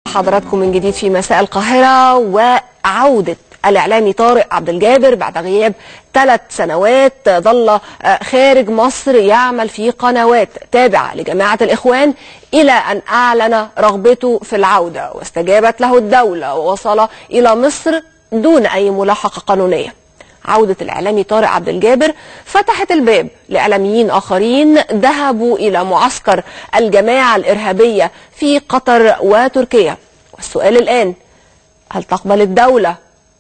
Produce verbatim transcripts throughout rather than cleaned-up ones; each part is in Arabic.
حضراتكم من جديد في مساء القاهرة. وعودة الإعلامي طارق عبد الجابر بعد غياب ثلاث سنوات ظل خارج مصر يعمل في قنوات تابعة لجماعة الإخوان إلى أن أعلن رغبته في العودة، واستجابت له الدولة ووصل إلى مصر دون أي ملاحقة قانونية. عودة الإعلامي طارق عبد الجابر فتحت الباب لإعلاميين آخرين ذهبوا إلى معسكر الجماعة الإرهابية في قطر وتركيا. والسؤال الآن، هل تقبل الدولة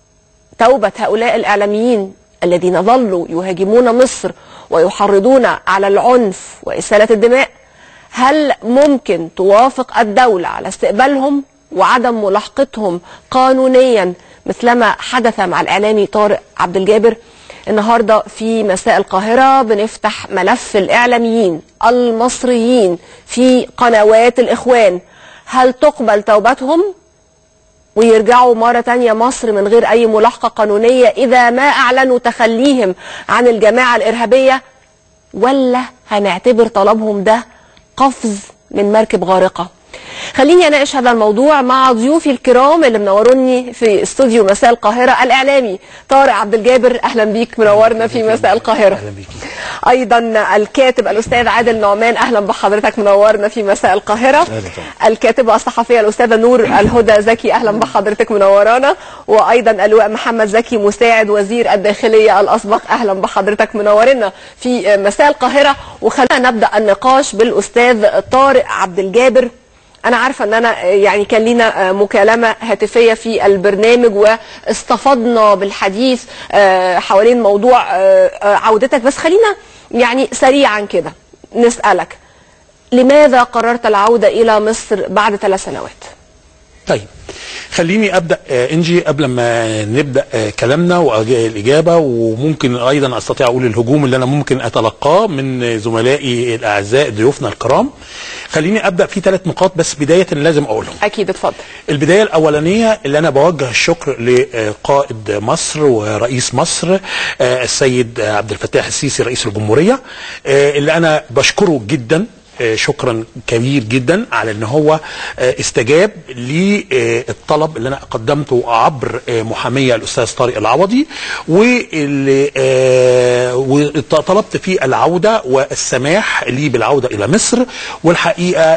توبة هؤلاء الإعلاميين الذين ظلوا يهاجمون مصر ويحرضون على العنف وإسالة الدماء؟ هل ممكن توافق الدولة على استقبالهم وعدم ملاحقتهم قانونيا مثلما حدث مع الإعلامي طارق عبد الجابر؟ النهاردة في مساء القاهرة بنفتح ملف الإعلاميين المصريين في قنوات الإخوان. هل تقبل توبتهم ويرجعوا مرة تانية مصر من غير أي ملاحقة قانونية إذا ما أعلنوا تخليهم عن الجماعة الإرهابية، ولا هنعتبر طلبهم ده قفز من مركب غارقة؟ خليني أناقش هذا الموضوع مع ضيوفي الكرام اللي منوروني في استوديو مساء القاهرة. الإعلامي طارق عبد الجابر، أهلا بيك، منورنا في مساء القاهرة. أهلا بيك. أيضا الكاتب الأستاذ عادل نعمان، أهلا بحضرتك، منورنا في مساء القاهرة. الكاتبة الصحفية الأستاذة نور الهدى زكي، أهلا بحضرتك، منورانا. وأيضا اللواء محمد زكي مساعد وزير الداخلية الأسبق، أهلا بحضرتك، منورنا في مساء القاهرة. وخلينا نبدأ النقاش بالأستاذ طارق عبد الجابر. أنا عارفة أن أنا يعني كان لنا مكالمة هاتفية في البرنامج واستفضنا بالحديث حوالين موضوع عودتك، بس خلينا يعني سريعا كده نسألك، لماذا قررت العودة إلى مصر بعد ثلاث سنوات؟ طيب خليني ابدا انجي قبل ما نبدا كلامنا والاجابه، وممكن ايضا استطيع اقول الهجوم اللي انا ممكن اتلقاه من زملائي الاعزاء ضيوفنا الكرام. خليني ابدا في ثلاث نقاط بس بدايه لازم اقولهم. اكيد، اتفضل. البدايه الاولانيه اللي انا بوجه الشكر لقائد مصر ورئيس مصر السيد عبد الفتاح السيسي رئيس الجمهوريه، اللي انا بشكره جدا شكرا كبير جدا على ان هو استجاب للطلب اللي انا قدمته عبر محاميه الاستاذ طارق العوضي، واللي وطلبت فيه العوده والسماح لي بالعوده الى مصر. والحقيقه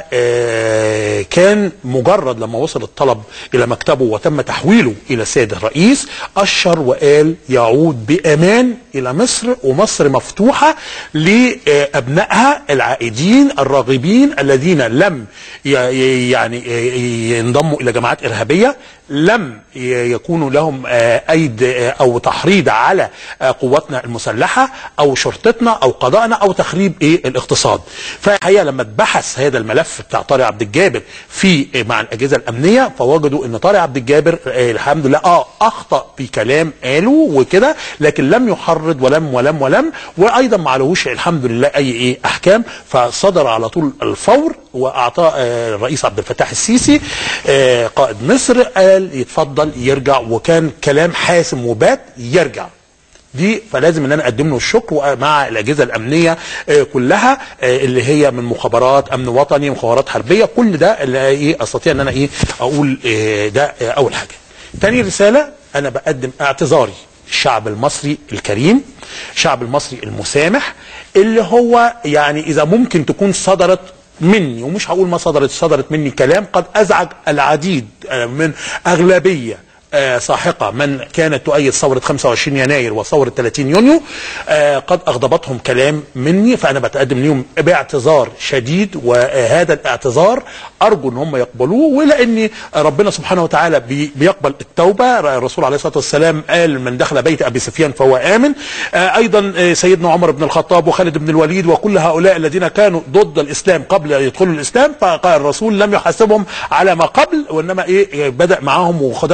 كان مجرد لما وصل الطلب الى مكتبه وتم تحويله الى السيد الرئيس اشر وقال يعود بامان الى مصر، ومصر مفتوحه لابنائها العائدين الراغبين الذين لم يعني ينضموا الى جماعات ارهابيه، لم يكونوا لهم ايد او تحريض على قواتنا المسلحه او شرطتنا او قضائنا او تخريب ايه الاقتصاد. فالحقيقه لما اتبحث هذا الملف بتاع طارق عبد الجابر في مع الاجهزه الامنيه، فوجدوا ان طارق عبد الجابر الحمد لله اه اخطا في كلام قاله وكده، لكن لم يحرض ولم ولم ولم وايضا ما عليهوش الحمد لله اي ايه احكام. فصدر على طول الفور واعطى الرئيس عبد الفتاح السيسي قائد مصر قال يتفضل يرجع، وكان كلام حاسم وبات يرجع دي. فلازم ان انا اقدم له الشكر مع الاجهزه الامنيه كلها اللي هي من مخابرات امن وطني، مخابرات حربيه، كل ده اللي ايه استطيع ان انا ايه اقول ده اول حاجه. تاني رساله انا بقدم اعتذاري الشعب المصري الكريم، الشعب المصري المسامح، اللي هو يعني اذا ممكن تكون صدرت مني، ومش هقول ما صدرت، صدرت مني كلام قد ازعج العديد من اغلبيه ساحقة من كانت تؤيد ثورة خمسة وعشرين يناير وثورة ثلاثين يونيو، قد أغضبتهم كلام مني، فأنا بتقدم لهم باعتذار شديد، وهذا الاعتذار أرجو أن هم يقبلوه، ولأن ربنا سبحانه وتعالى بيقبل التوبة. الرسول عليه الصلاة والسلام قال من دخل بيت أبي سفيان فهو آمن. أيضا سيدنا عمر بن الخطاب وخالد بن الوليد وكل هؤلاء الذين كانوا ضد الإسلام قبل أن يدخلوا الإسلام، فقال الرسول لم يحاسبهم على ما قبل، وإنما إيه بدأ معهم ودخلوا الإسلام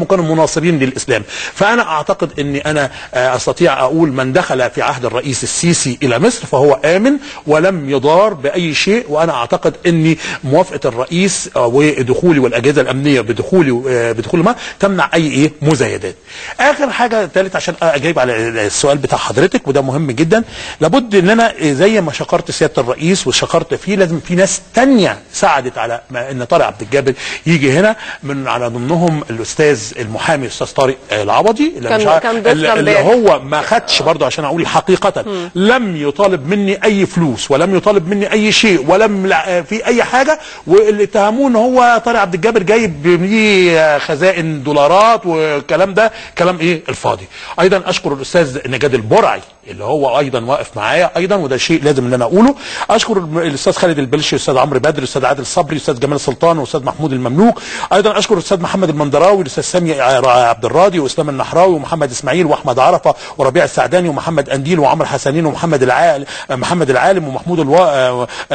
وكانوا مناصرين للاسلام. فانا اعتقد اني انا استطيع اقول من دخل في عهد الرئيس السيسي الى مصر فهو امن ولم يضار باي شيء، وانا اعتقد اني موافقه الرئيس ودخولي والاجهزه الامنيه بدخولي بدخول ما تمنع اي ايه مزايدات. اخر حاجه ثالث عشان اجاوب على السؤال بتاع حضرتك وده مهم جدا، لابد ان انا زي ما شكرت سياده الرئيس وشكرت فيه لازم في ناس تانية ساعدت على ما ان طارق عبد الجابر يجي هنا، من على ضمنهم الاستاذ المحامي الاستاذ طارق العبضي اللي, كان مش عارف كان اللي هو ما خدش برضه عشان اقول حقيقه م. لم يطالب مني اي فلوس ولم يطالب مني اي شيء ولم في اي حاجه، واللي اتهموه ان هو طارق عبد الجابر جايب ليه خزائن دولارات والكلام ده كلام ايه الفاضي. ايضا اشكر الاستاذ نجاد البرعي اللي هو ايضا واقف معايا ايضا وده شيء لازم ان انا اقوله. اشكر الاستاذ خالد البلشي، الاستاذ عمرو بدر، الاستاذ عادل صبري، الاستاذ جمال سلطان، والاستاذ محمود المملوك. ايضا اشكر الاستاذ محمد المندراوي، الاستاذ سامي عبد الراضي، واسلام النحراوي، ومحمد اسماعيل، واحمد عرفه، وربيع السعداني، ومحمد انديل، وعمر حسنين، ومحمد العالم محمد العالم، ومحمود الوا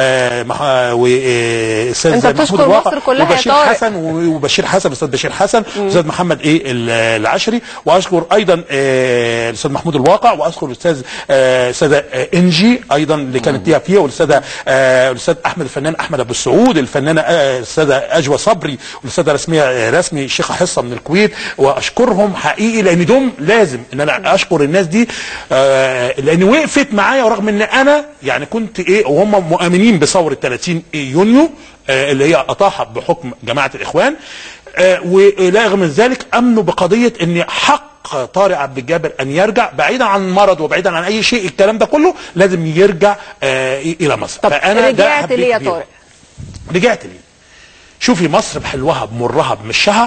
واستاذ محمود الواقع، وبشير حسن وبشير حسن الاستاذ بشير حسن، والاستاذ محمد ايه العشري. واشكر ايضا الاستاذ محمود الواقع، واشكر الاستاذ الاستاذه انجي ايضا اللي كانت ليها فيها، والاستاذه الاستاذ احمد الفنان احمد ابو السعود، الفنانه الاستاذه اجوى صبري، والاستاذه رسميه رسمي شيخه حصه من الكويت. واشكرهم حقيقي لان دوم لازم ان انا اشكر الناس دي لان وقفت معايا، ورغم ان انا يعني كنت ايه وهم مؤمنين بثوره ثلاثين يونيو اللي هي اطاحت بحكم جماعه الاخوان، ورغم من ذلك امنوا بقضيه ان حق طارق عبد الجابر ان يرجع بعيدا عن مرض وبعيدا عن اي شيء، الكلام ده كله لازم يرجع آه الى مصر. طب فانا رجعت ليه يا طارق؟ رجعت ليه؟ شوفي مصر بحلوها بمرها بمشها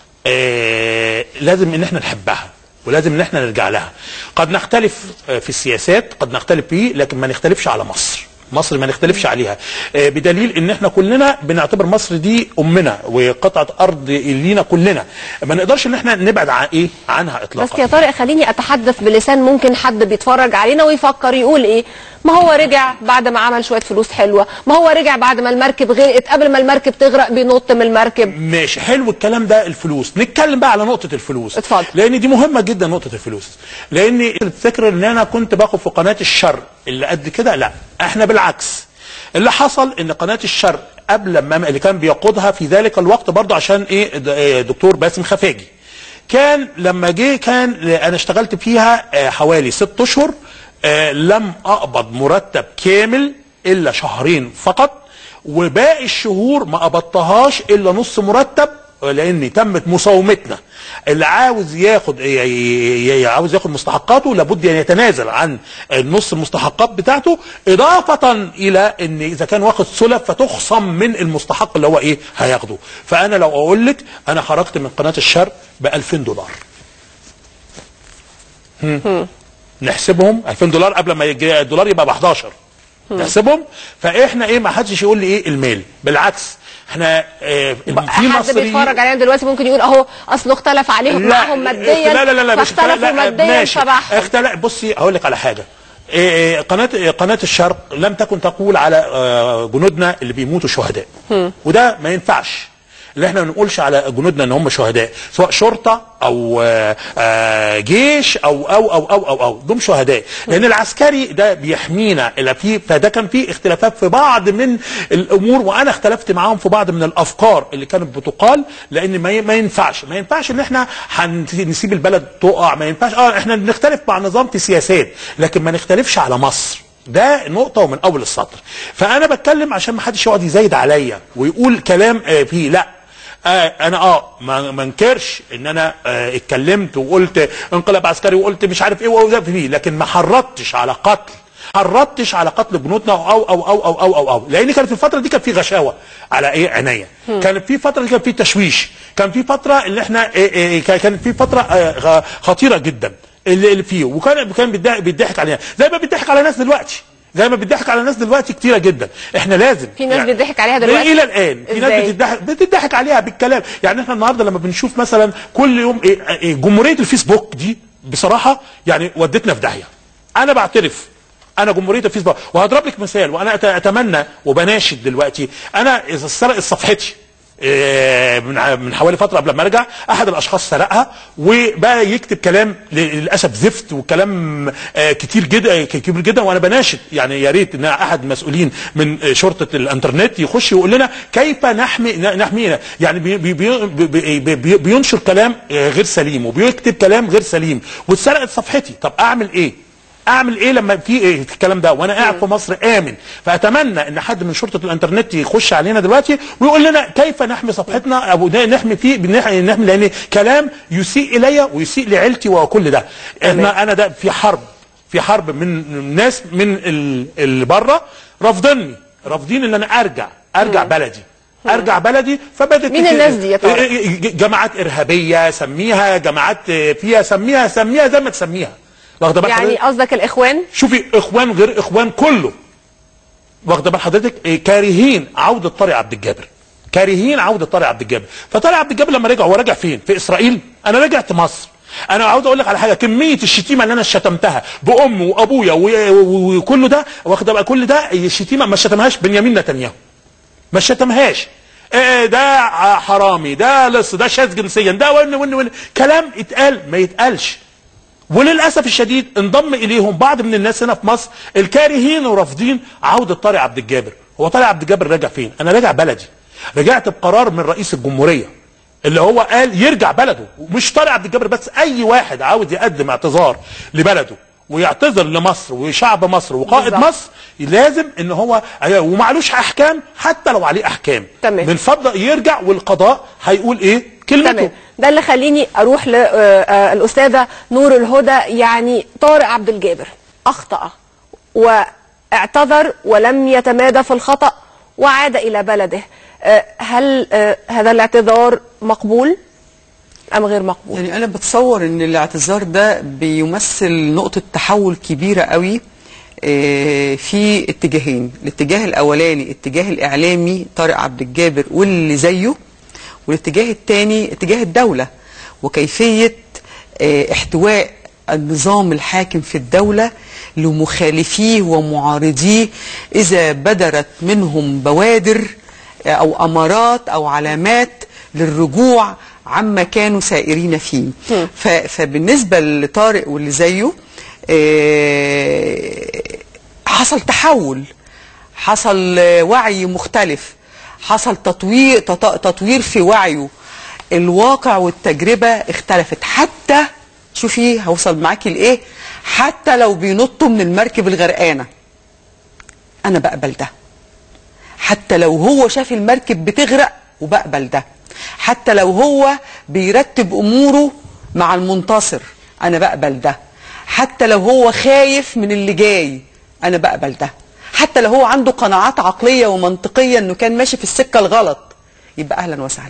آه لازم ان احنا نحبها ولازم ان احنا نرجع لها. قد نختلف في السياسات، قد نختلف فيه، لكن ما نختلفش على مصر. مصر ما نختلفش عليها، بدليل ان احنا كلنا بنعتبر مصر دي امنا وقطعه ارض لينا كلنا، ما نقدرش ان احنا نبعد عن ايه عنها اطلاقا. بس يا طارق خليني اتحدث بلسان ممكن حد بيتفرج علينا ويفكر يقول ايه، ما هو رجع بعد ما عمل شويه فلوس حلوه، ما هو رجع بعد ما المركب غرقت، قبل ما المركب تغرق بينط من المركب. ماشي حلو الكلام ده الفلوس، نتكلم بقى على نقطه الفلوس. اتفضل. لان دي مهمه جدا نقطه الفلوس، لان تفتكر ان انا كنت باخد في قناه الشر اللي قد كده، لا احنا بالعكس. اللي حصل ان قناه الشر قبل ما اللي كان بيقودها في ذلك الوقت برضه عشان ايه دكتور باسم خفاجي، كان لما جه كان انا اشتغلت فيها حوالي ست اشهر لم اقبض مرتب كامل الا شهرين فقط، وباقي الشهور ما قبضتهاش الا نص مرتب، لان تمت مساومتنا. اللي عاوز ياخد عاوز ياخد مستحقاته لابد ان يتنازل عن النص المستحقات بتاعته، اضافه الى ان اذا كان واخد سلف فتخصم من المستحق اللي هو ايه هياخده. فانا لو اقول لك انا خرجت من قناه الشر ب ألفين دولار. هم. نحسبهم ألفين دولار قبل ما يجي الدولار يبقى ب احداشر. نحسبهم. فاحنا ايه ما حدش يقول لي ايه المال، بالعكس احنا اه في حد بيتفرج علينا دلوقتي ممكن يقول اهو اصله اختلف عليهم معاهم ماديا. لا لا لا لا فاختلفوا ماديا فبحهم. اختلف. بصي هقول لك على حاجه، اه قناه قناه الشرق لم تكن تقول على اه جنودنا اللي بيموتوا شهداء، وده ما ينفعش اللي احنا ما نقولش على جنودنا ان هم شهداء، سواء شرطه او آه جيش او او او او او, أو. دول شهداء، لان العسكري ده بيحمينا الى فيه. فده كان فيه اختلافات في بعض من الامور، وانا اختلفت معاهم في بعض من الافكار اللي كانت بتقال، لان ما ما ينفعش ما ينفعش ان احنا هنسيب البلد تقع، ما ينفعش. اه احنا بنختلف مع نظام في سياسات، لكن ما نختلفش على مصر. ده نقطة ومن أول السطر. فأنا بتكلم عشان ما حدش يقعد يزايد عليا ويقول كلام آه فيه لا. آه انا اه ما انكرش ان انا آه اتكلمت وقلت انقلاب عسكري وقلت مش عارف ايه وده فيه، لكن ما حرضتش على قتل، حرضتش على قتل جنودنا او او او او او او, أو. لان كانت في الفتره دي كان في غشاوه على ايه عينيا، كانت في فتره دي كان في تشويش، كان في فتره اللي احنا إيه إيه كانت في فتره آه خطيره جدا اللي, اللي فيه، وكان كان بيضحك علينا زي ما بيضحك على ناس دلوقتي، زي ما بيضحك على ناس دلوقتي كتيره جدا. احنا لازم في ناس يعني بتضحك عليها دلوقتي الى الان، في ناس بتضحك بتضحك عليها بالكلام. يعني احنا النهارده لما بنشوف مثلا كل يوم إيه إيه جمهوريه الفيسبوك دي بصراحه يعني ودتنا في داهيه. انا بعترف انا جمهوريه الفيسبوك، وهضرب لك مثال، وانا اتمنى وبناشد دلوقتي، انا اذا سرقت صفحتي من حوالي فتره قبل ما ارجع، احد الاشخاص سرقها وبقى يكتب كلام للاسف زفت وكلام كتير جدا كبير جدا. وانا بناشد يعني يا ريت ان احد المسؤولين من شرطه الانترنت يخش يقول لنا كيف نحمي نحمينا. يعني بي بي بي بي بينشر كلام غير سليم وبيكتب كلام غير سليم واتسرقت صفحتي. طب اعمل ايه؟ اعمل ايه لما في إيه الكلام ده وانا قاعد في مصر امن؟ فاتمنى ان حد من شرطه الانترنت يخش علينا دلوقتي ويقول لنا كيف نحمي صفحتنا او نحمي فيه نحمي، لان كلام يسيء الي ويسيء لعيلتي وكل ده. انا انا ده في حرب في حرب من ناس من اللي بره رافضيني رافضين ان انا ارجع ارجع مم. بلدي ارجع بلدي. فبدت مين الناس دي يا ترى؟ جماعات ارهابيه سميها، جماعات فيها سميها سميها زي ما تسميها. واخده يعني قصدك الاخوان؟ شوفي اخوان غير اخوان كله. واخده بال حضرتك؟ كارهين عوده طارق عبد الجابر، كارهين عوده طارق عبد الجابر. فطارق عبد الجابر لما رجع هو راجع فين؟ في اسرائيل؟ انا رجعت مصر. انا عاوز اقول لك على حاجه، كميه الشتيمه اللي انا شتمتها بامي وابويا وكله ده، واخده بقى كل ده الشتيمه ما شتمهاش بنيامين نتنياهو، ما شتمهاش. إيه ده حرامي، ده لص، ده شاذ جنسيا، ده ون ون ون كلام اتقال ما يتقالش. وللاسف الشديد انضم اليهم بعض من الناس هنا في مصر الكارهين ورافضين عوده طارق عبد الجابر. هو طارق عبد الجابر راجع فين؟ انا راجع بلدي. رجعت بقرار من رئيس الجمهوريه اللي هو قال يرجع بلده، ومش طارق عبد الجابر بس، اي واحد عاوز يقدم اعتذار لبلده ويعتذر لمصر وشعب مصر وقائد بالزبط. مصر لازم ان هو ومعلوش احكام حتى لو عليه احكام تمام. من فضل يرجع والقضاء هيقول ايه كلمته. تمام. ده اللي خليني اروح للاستاذه نور الهدى. يعني طارق عبد الجابر اخطأ واعتذر ولم يتمادى في الخطأ وعاد الى بلده، هل هذا الاعتذار مقبول ام غير مقبول؟ يعني انا بتصور ان الاعتذار ده بيمثل نقطه تحول كبيره قوي في اتجاهين. الاتجاه الاولاني اتجاه الاعلامي طارق عبد الجابر واللي زيه، والاتجاه الثاني اتجاه الدوله وكيفيه احتواء النظام الحاكم في الدوله لمخالفيه ومعارضيه اذا بدرت منهم بوادر او امارات او علامات للرجوع عما كانوا سائرين فيه. فبالنسبه لطارق واللي زيه حصل تحول، حصل وعي مختلف، حصل تطوير تطوير في وعيه. الواقع والتجربه اختلفت. حتى شوفي هوصل معاكي لايه، حتى لو بينطوا من المركب الغرقانه انا بقبل ده. حتى لو هو شاف المركب بتغرق وبقبل ده. حتى لو هو بيرتب اموره مع المنتصر انا بقبل ده. حتى لو هو خايف من اللي جاي انا بقبل ده. حتى لو هو عنده قناعات عقليه ومنطقيه انه كان ماشي في السكه الغلط يبقى اهلا وسهلا.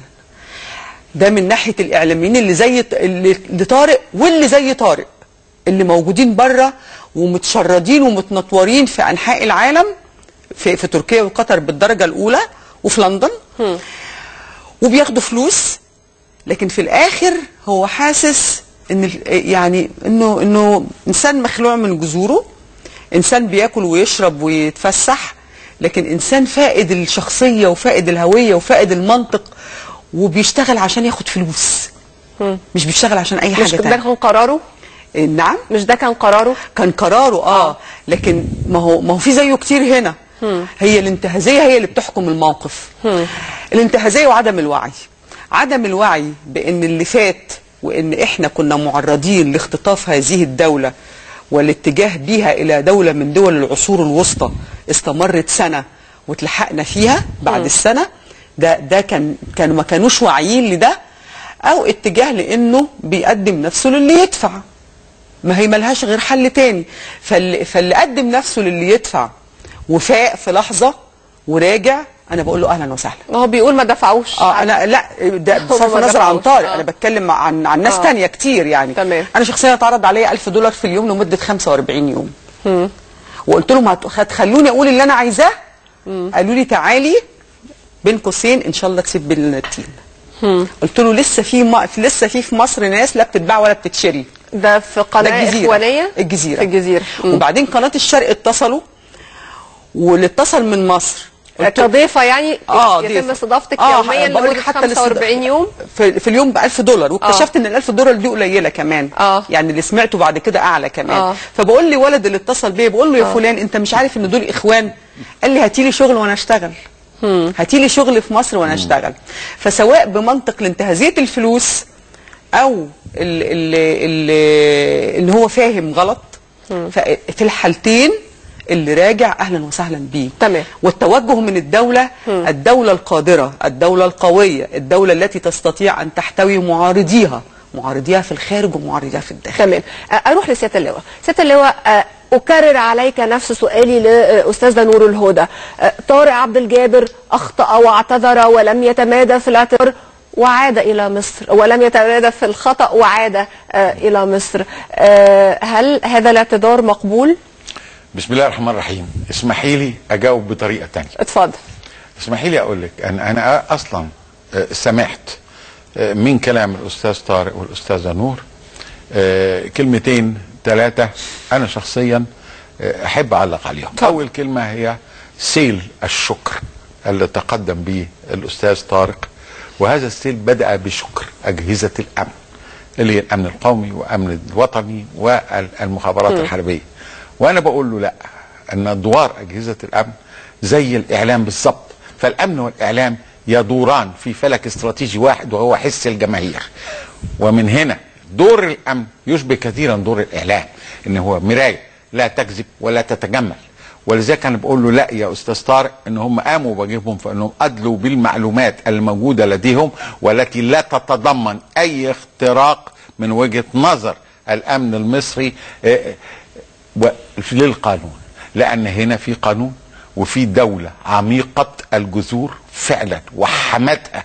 ده من ناحيه الاعلاميين اللي زي اللي طارق واللي زي طارق اللي موجودين بره ومتشردين ومتنطورين في انحاء العالم، في, في تركيا وقطر بالدرجه الاولى وفي لندن م. وبياخدوا فلوس، لكن في الاخر هو حاسس ان يعني انه انه انسان مخلوع من جذوره، انسان بياكل ويشرب ويتفسح، لكن انسان فائد الشخصيه وفائد الهويه وفائد المنطق وبيشتغل عشان ياخد فلوس. م. مش بيشتغل عشان اي حاجه مش تانية. ده كان قراره؟ نعم مش ده كان قراره؟ كان قراره اه, آه. لكن ما هو ما هو في زيه كتير هنا. م. هي الانتهازيه هي اللي بتحكم الموقف. م. الانتهازيه وعدم الوعي. عدم الوعي بان اللي فات وان احنا كنا معرضين لاختطاف هذه الدوله والاتجاه بيها الى دوله من دول العصور الوسطى استمرت سنه واتلحقنا فيها بعد م. السنه. ده ده كان كانوا ما كانوش واعيين لده، او اتجاه لانه بيقدم نفسه للي يدفع. ما هي ملهاش غير حل تاني. فاللي, فاللي قدم نفسه للي يدفع وفاق في لحظه وراجع انا بقول له اهلا وسهلا. هو بيقول ما دفعوش. اه انا لا ده بصرف النظر عن طارق. آه. انا بتكلم عن عن ناس آه. تانية كتير يعني. تمام. انا شخصيا اتعرض عليا ألف دولار في اليوم لمده خمسة وأربعين يوم. م. وقلت لهم هتخلوني اقول اللي انا عايزاه؟ قالوا لي تعالي بين قوسين ان شاء الله تسيب التين. قلت له لسه في م... لسه في في مصر ناس لا بتتباع ولا بتتشري. ده في قناه اخوانيه؟ الجزيره. في الجزيره. م. وبعدين قناه الشرق اتصلوا، واللي اتصل من مصر كضيفه يعني اه يتم استضافتك آه يوميا لمده خمسة وأربعين يوم في, في اليوم ب ألف دولار، واكتشفت آه. ان ال ألف دولار دي قليله كمان. آه. يعني اللي سمعته بعد كده اعلى كمان. آه. فبقول لي ولد اللي اتصل بيا بقول له يا آه. فلان انت مش عارف ان دول اخوان؟ قال لي هاتي لي شغل وانا اشتغل. هاتي لي شغل في مصر وانا اشتغل. فسواء بمنطق لانتهازيه الفلوس او ان هو فاهم غلط، في الحالتين اللي راجع اهلا وسهلا بيه. تمام. والتوجه من الدوله، مم. الدوله القادره، الدوله القويه، الدوله التي تستطيع ان تحتوي معارضيها، معارضيها في الخارج ومعارضيها في الداخل. تمام. اروح لسياده اللواء. سياده اللواء، اكرر عليك نفس سؤالي لاستاذه نور الهدى. طارق عبد الجابر اخطا واعتذر ولم يتمادى في الاعتذار وعاد إلى مصر، ولم يتمادى في الخطأ وعاد آه إلى مصر. آه هل هذا الاعتذار مقبول؟ بسم الله الرحمن الرحيم. اسمحي لي أجاوب بطريقة تانية. اتفضل. اسمحي لي أقول لك أن أنا أصلا آه سمعت آه من كلام الأستاذ طارق والأستاذة نور آه كلمتين ثلاثة أنا شخصيا آه أحب أعلق عليهم. طب. أول كلمة هي سيل الشكر اللي تقدم به الأستاذ طارق، وهذا السيل بدأ بشكر أجهزة الأمن اللي هي الأمن القومي وأمن الوطني والمخابرات م. الحربية. وأنا بقول له لا، أن أدوار أجهزة الأمن زي الإعلام بالضبط، فالأمن والإعلام يدوران في فلك استراتيجي واحد وهو حس الجماهير. ومن هنا دور الأمن يشبه كثيرا دور الإعلام، إن هو مراية لا تكذب ولا تتجمل. ولذلك انا بقول له لا يا استاذ طارق، ان هم قاموا بواجبهم في انهم ادلوا بالمعلومات الموجوده لديهم والتي لا تتضمن اي اختراق من وجهه نظر الامن المصري للقانون، لان هنا في قانون وفي دوله عميقه الجذور فعلا وحمتها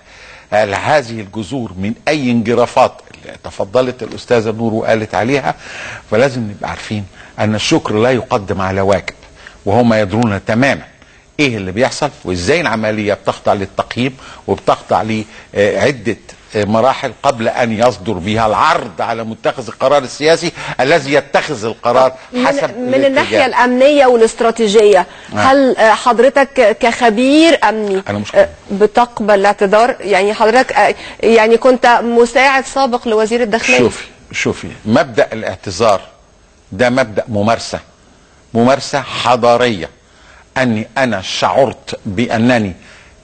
هذه الجذور من اي انجرافات اللي تفضلت الاستاذه نور وقالت عليها. فلازم نبقى عارفين ان الشكر لا يقدم على واجب، وهم يدرون تماما ايه اللي بيحصل وازاي العمليه بتخضع للتقييم وبتخضع لعده مراحل قبل ان يصدر بها العرض على متخذ القرار السياسي الذي يتخذ القرار حسب من, من الناحيه الامنيه والاستراتيجيه. آه. هل حضرتك كخبير امني أنا مش بتقبل الاعتذار؟ يعني حضرتك يعني كنت مساعد سابق لوزير الداخليه. شوفي شوفي مبدا الاعتذار ده مبدا ممارسه ممارسة حضارية. أني أنا شعرت بأنني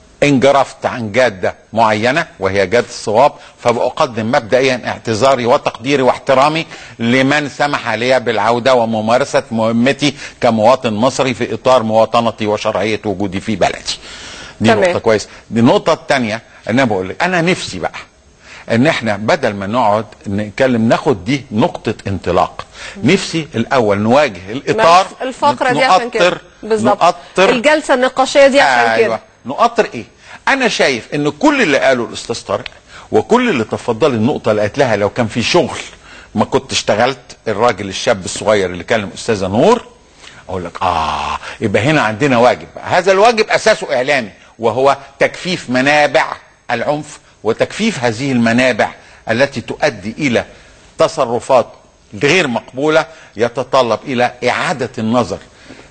انجرفت عن جادة معينة وهي جادة الصواب، فبقدم مبدئيا اعتذاري وتقديري واحترامي لمن سمح لي بالعودة وممارسة مهمتي كمواطن مصري في إطار مواطنتي وشرعية وجودي في بلدي. دي تمام. نقطة كويسة. دي النقطة الثانية أن أنا بقول لك أنا نفسي بقى ان احنا بدل ما نقعد نتكلم ناخد دي نقطة انطلاق. نفسي الاول نواجه الاطار، الفقرة دي عشان كده بالظبط، نقطر الجلسة النقاشية دي عشان أيوة. كده نقطر ايه؟ انا شايف ان كل اللي قاله الاستاذ طارق وكل اللي تفضل النقطة اللي قالت لها لو كان في شغل ما كنت اشتغلت، الراجل الشاب الصغير اللي كلم استاذة نور، اقول لك اه يبقى هنا عندنا واجب. هذا الواجب اساسه اعلامي وهو تجفيف منابع العنف وتجفيف هذه المنابع التي تؤدي الى تصرفات غير مقبولة، يتطلب الى اعادة النظر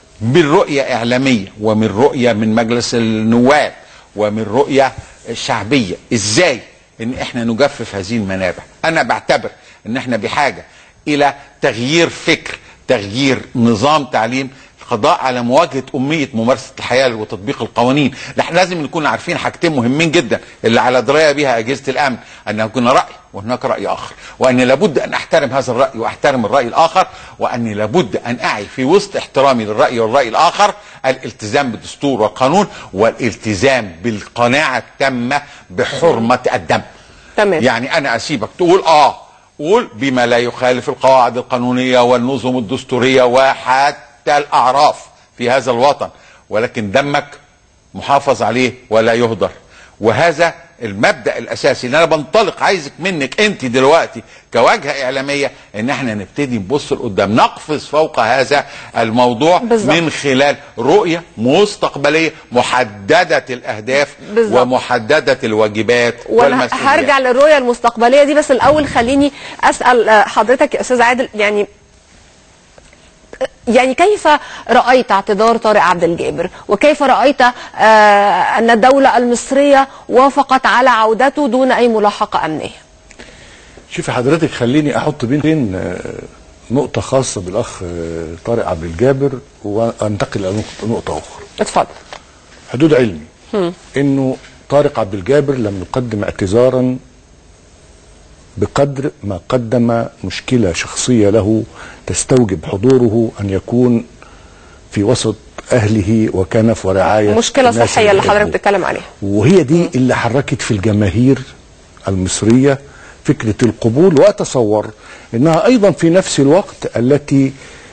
من رؤية اعلامية ومن رؤية من مجلس النواب ومن رؤية شعبية، ازاي ان احنا نجفف هذه المنابع. انا بعتبر ان احنا بحاجة الى تغيير فكر، تغيير نظام تعليم، القضاء على مواجهة أمية ممارسة الحياة وتطبيق القوانين. نحن لازم نكون عارفين حاجتين مهمين جدا اللي على دراية بها أجهزة الأمن، أن يكون رأي وهناك رأي آخر، وأن لابد أن أحترم هذا الرأي وأحترم الرأي الآخر، وأني لابد أن أعي في وسط احترامي للرأي والرأي الآخر الالتزام بالدستور والقانون والالتزام بالقناعة التامة بحرمة الدم. تمام. يعني أنا أسيبك تقول آه قول بما لا يخالف القواعد القانونية والنظم الدستورية وحتى الأعراف في هذا الوطن، ولكن دمك محافظ عليه ولا يهدر. وهذا المبدأ الأساسي اللي أنا بنطلق عايزك منك أنت دلوقتي كواجهة إعلامية ان احنا نبتدي نبص لقدام، نقفز فوق هذا الموضوع بالزبط. من خلال رؤية مستقبلية محددة الأهداف بالزبط. ومحددة الواجبات والمسؤوليات. هرجع للرؤية المستقبلية دي، بس الأول خليني أسأل حضرتك يا أستاذ عادل، يعني يعني كيف رأيت اعتذار طارق عبد الجابر، وكيف رأيت آه أن الدولة المصرية وافقت على عودته دون أي ملاحقة أمنية؟ شوفي حضرتك، خليني أحط بين نقطة خاصة بالأخ طارق عبد الجابر وأنتقل إلى نقطة أخرى. اتفضل. حدود علمي هم. إنه طارق عبد الجابر لم يقدم اعتذارا بقدر ما قدم مشكلة شخصية له تستوجب حضوره أن يكون في وسط أهله وكنف ورعاية مشكلة صحية اللي حضرتك بتتكلم عليها، وهي دي اللي حركت في الجماهير المصرية فكرة القبول، وأتصور أنها أيضا في نفس الوقت التي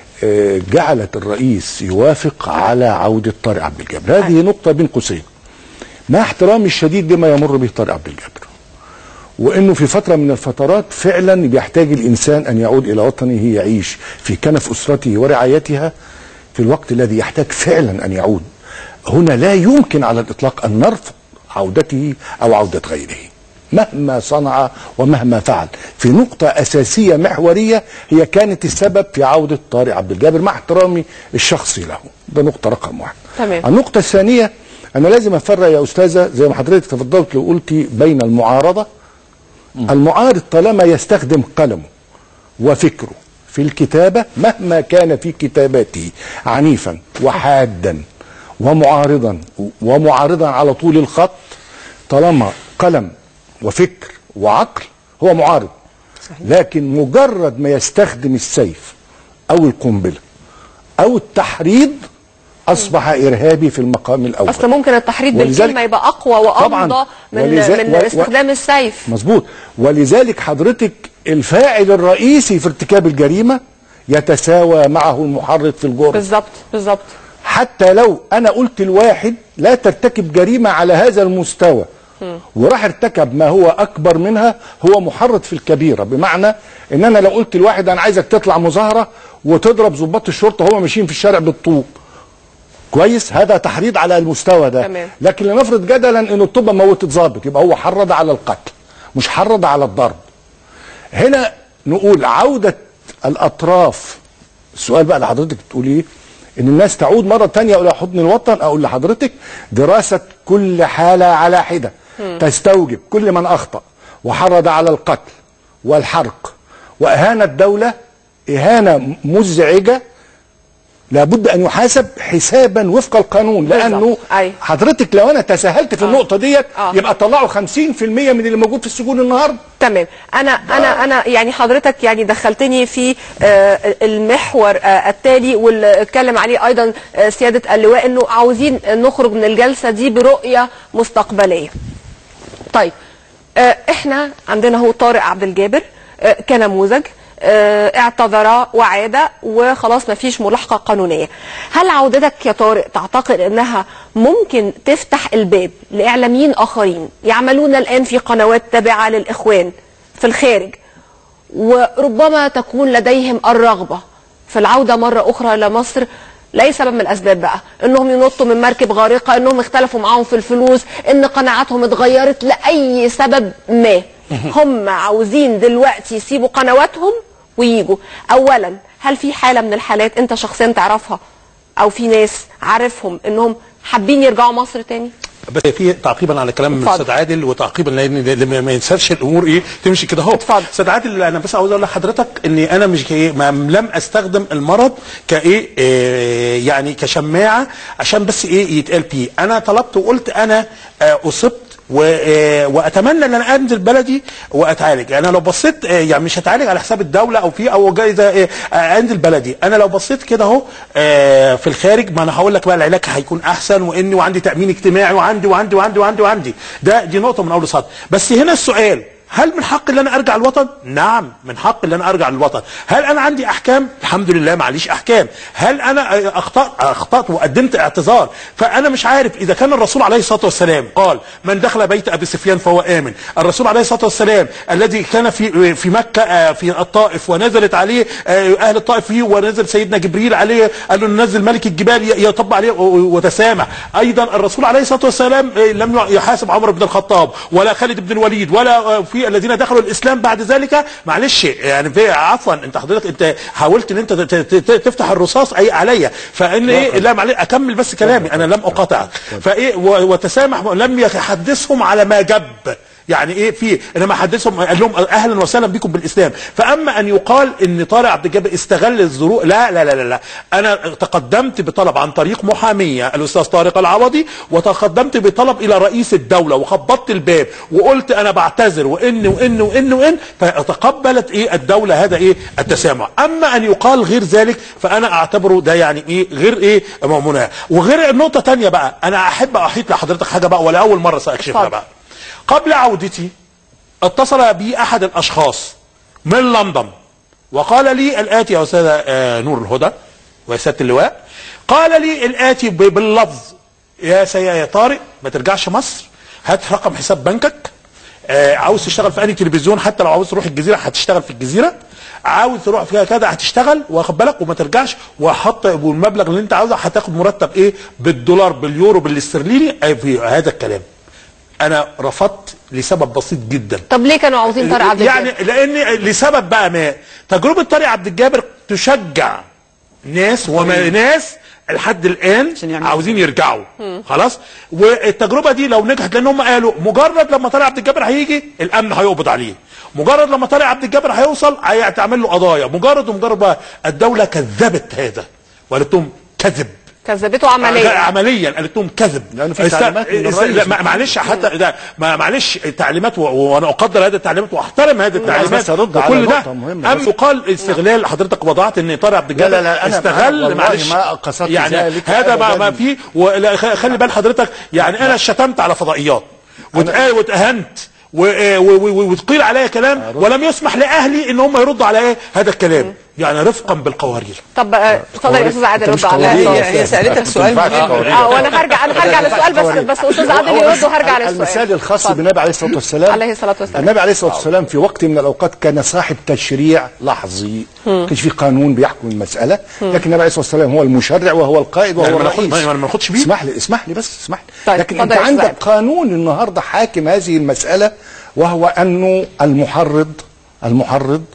جعلت الرئيس يوافق على عودة طارق عبد الجابر. هذه نقطة بين قوسين، مع احترامي الشديد لما يمر به طارق عبد الجابر، وانه في فتره من الفترات فعلا بيحتاج الانسان ان يعود الى وطنه يعيش في كنف اسرته ورعايتها في الوقت الذي يحتاج فعلا ان يعود. هنا لا يمكن على الاطلاق ان نرفض عودته او عوده غيره مهما صنع ومهما فعل، في نقطه اساسيه محوريه هي كانت السبب في عوده طارق عبد الجابر مع احترامي الشخصي له. ده نقطه رقم واحد. تمام. النقطه الثانيه، انا لازم افرق يا استاذه زي ما حضرتك تفضلت وقلتي بين المعارضه. المعارض طالما يستخدم قلمه وفكره في الكتابة مهما كان في كتاباته عنيفا وحادا ومعارضا ومعارضا على طول الخط، طالما قلم وفكر وعقل هو معارض. صحيح. لكن مجرد ما يستخدم السيف أو القنبلة أو التحريض أصبح إرهابي في المقام الأول. أصل ممكن التحريض بالكلمة يبقى أقوى وأمضى من, من استخدام السيف. مظبوط. ولذلك حضرتك الفاعل الرئيسي في ارتكاب الجريمة يتساوى معه المحرض في الجرم. بالظبط بالظبط. حتى لو أنا قلت الواحد لا ترتكب جريمة على هذا المستوى م. وراح ارتكب ما هو أكبر منها، هو محرض في الكبيرة. بمعنى إن أنا لو قلت الواحد أنا عايزك تطلع مظاهرة وتضرب ضباط الشرطة وهم ماشيين في الشارع بالطوب، كويس، هذا تحريض على المستوى ده. تمام. لكن لنفرض جدلا انه الطوبه موتت ضابط، يبقى هو حرض على القتل مش حرض على الضرب. هنا نقول عوده الاطراف. السؤال بقى اللي حضرتك بتقوليه ان الناس تعود مره ثانيه الى حضن الوطن، اقول لحضرتك دراسه كل حاله على حده م. تستوجب كل من اخطا وحرض على القتل والحرق واهان الدوله اهانه مزعجه لابد ان يحاسب حسابا وفق القانون. لانه أي. حضرتك لو انا تساهلت في آه. النقطه ديت آه. يبقى طلعوا خمسين في المية من اللي موجود في السجون النهارده. تمام. انا آه. انا انا يعني حضرتك يعني دخلتني في آه المحور آه التالي واللي اتكلم عليه ايضا آه سياده اللواء، انه عاوزين نخرج من الجلسه دي برؤيه مستقبليه. طيب آه احنا عندنا هو طارق عبد الجابر آه كنموذج اعتذر وعاد وخلاص ما فيش ملاحقه قانونيه. هل عودتك يا طارق تعتقد انها ممكن تفتح الباب لاعلاميين اخرين يعملون الان في قنوات تابعه للاخوان في الخارج، وربما تكون لديهم الرغبه في العوده مره اخرى الى مصر لاي سبب من الاسباب، بقى انهم ينطوا من مركب غارقه، انهم اختلفوا معاهم في الفلوس، ان قناعاتهم اتغيرت لاي سبب ما، هم عاوزين دلوقتي يسيبوا قنواتهم وييجوا؟ اولا، هل في حاله من الحالات انت شخصيا تعرفها او في ناس عارفهم انهم حابين يرجعوا مصر تاني؟ بس في تعقيبا على كلام الاستاذ عادل، وتعقيبا لان ما ينساش الامور ايه تمشي كده اهو. استاذ عادل، انا بس عاوز اقول لحضرتك اني انا مش ما لم استخدم المرض كايه إيه يعني كشماعه عشان بس ايه يتقال فيه. انا طلبت وقلت انا اصبت واتمنى ان انا انزل بلدي واتعالج. انا لو بصيت يعني مش هتعالج على حساب الدوله او في او جايزه انزل بلدي. انا لو بصيت كده اهو في الخارج، ما انا هقول لك بقى العلاج هيكون احسن، واني وعندي تامين اجتماعي وعندي وعندي وعندي وعندي وعندي ده دي نقطه من اول سطر. بس هنا السؤال، هل من حق ان انا ارجع الوطن؟ نعم، من حق ان انا ارجع للوطن. هل انا عندي احكام؟ الحمد لله معليش احكام. هل انا اخطات اخطات وقدمت اعتذار؟ فانا مش عارف اذا كان الرسول عليه الصلاه والسلام قال من دخل بيت ابي سفيان فهو امن. الرسول عليه الصلاه والسلام الذي كان في في مكه في الطائف ونزلت عليه اهل الطائف فيه، ونزل سيدنا جبريل عليه قال له ننزل ملك الجبال يطب عليه وتسامح. ايضا الرسول عليه الصلاه والسلام لم يحاسب عمر بن الخطاب ولا خالد بن الوليد ولا وفي الذين دخلوا الاسلام بعد ذلك. معلش يعني في عفوا انت حضرتك انت حاولت ان انت تفتح الرصاص اي عليا فان ايه لا معلش اكمل بس كلامي انا لم اقاطعك. فايه وتسامح لم يحدثهم على ما جب يعني ايه في انما حدثهم قال لهم اهلا وسهلا بكم بالاسلام. فاما ان يقال ان طارق عبد الجابر استغل الظروف لا لا لا لا انا تقدمت بطلب عن طريق محاميه الاستاذ طارق العوضي وتقدمت بطلب الى رئيس الدوله وخبطت الباب وقلت انا بعتذر وان وان وان وان فتقبلت ايه الدوله هذا ايه التسامح. اما ان يقال غير ذلك فانا اعتبره ده يعني ايه غير ايه منى. وغير النقطه ثانيه بقى انا احب احيط لحضرتك حاجه بقى ولاول مره ساكشفها بقى. قبل عودتي اتصل بي احد الاشخاص من لندن وقال لي الاتي يا استاذ نور الهدى ويا سياده اللواء قال لي الاتي باللفظ يا سيدي يا طارق ما ترجعش مصر هات رقم حساب بنكك آه عاوز تشتغل في اي تلفزيون حتى لو عاوز تروح الجزيره هتشتغل في الجزيره عاوز تروح فيها كذا هتشتغل واخد بالك وما ترجعش وحط المبلغ اللي انت عاوزه هتاخد مرتب ايه بالدولار باليورو بالاسترليني اي في هذا الكلام. انا رفضت لسبب بسيط جدا. طب ليه كانوا عاوزين طارق عبد الجابر؟ يعني لان لسبب بقى ما تجربه طارق عبد الجابر تشجع ناس وما ناس لحد الان عاوزين يرجعوا خلاص. والتجربه دي لو نجحت لان هم قالوا مجرد لما طارق عبد الجابر هيجي الامن هيقبض عليه مجرد لما طارق عبد الجابر هيوصل هيتعمل له قضايا مجرد ومجرد بقى الدوله كذبت هذا وقالت لهم كذب كذبته عمليا عمليا قالت لهم كذب لانه في تعليمات من الرئيس معلش حتى ده معلش تعليمات وانا اقدر هذه التعليمات واحترم هذه التعليمات وكل ده. ام يقال استغلال حضرتك وضعت ان طارق عبد الجابر لا لا لا استغل معلش ما قصدت يعني ذلك هذا ما, ما فيه. خلي بال حضرتك يعني انا شتمت على فضائيات واتاهنت وتقيل عليا كلام ولم يسمح لاهلي ان هم يردوا على ايه هذا الكلام يعني رفقا بالقوارير. طب اتفضل يا استاذ عادل رد على هي سالتك سؤال مهم اه وانا هرجع انا هرجع للسؤال بس بس استاذ عادل يرد وهرجع للسؤال. المثال الخاص بالنبي عليه الصلاه والسلام عليه الصلاه والسلام النبي عليه الصلاه والسلام في وقت من الاوقات كان صاحب تشريع لحظي ما كانش في قانون بيحكم المساله لكن النبي عليه الصلاه والسلام هو المشرع وهو القائد وهو الرئيس. ما ناخدش بيه اسمح لي اسمح لي بس اسمح لي طيب لكن انت عندك قانون النهارده حاكم هذه المساله وهو انه المحرض المحرض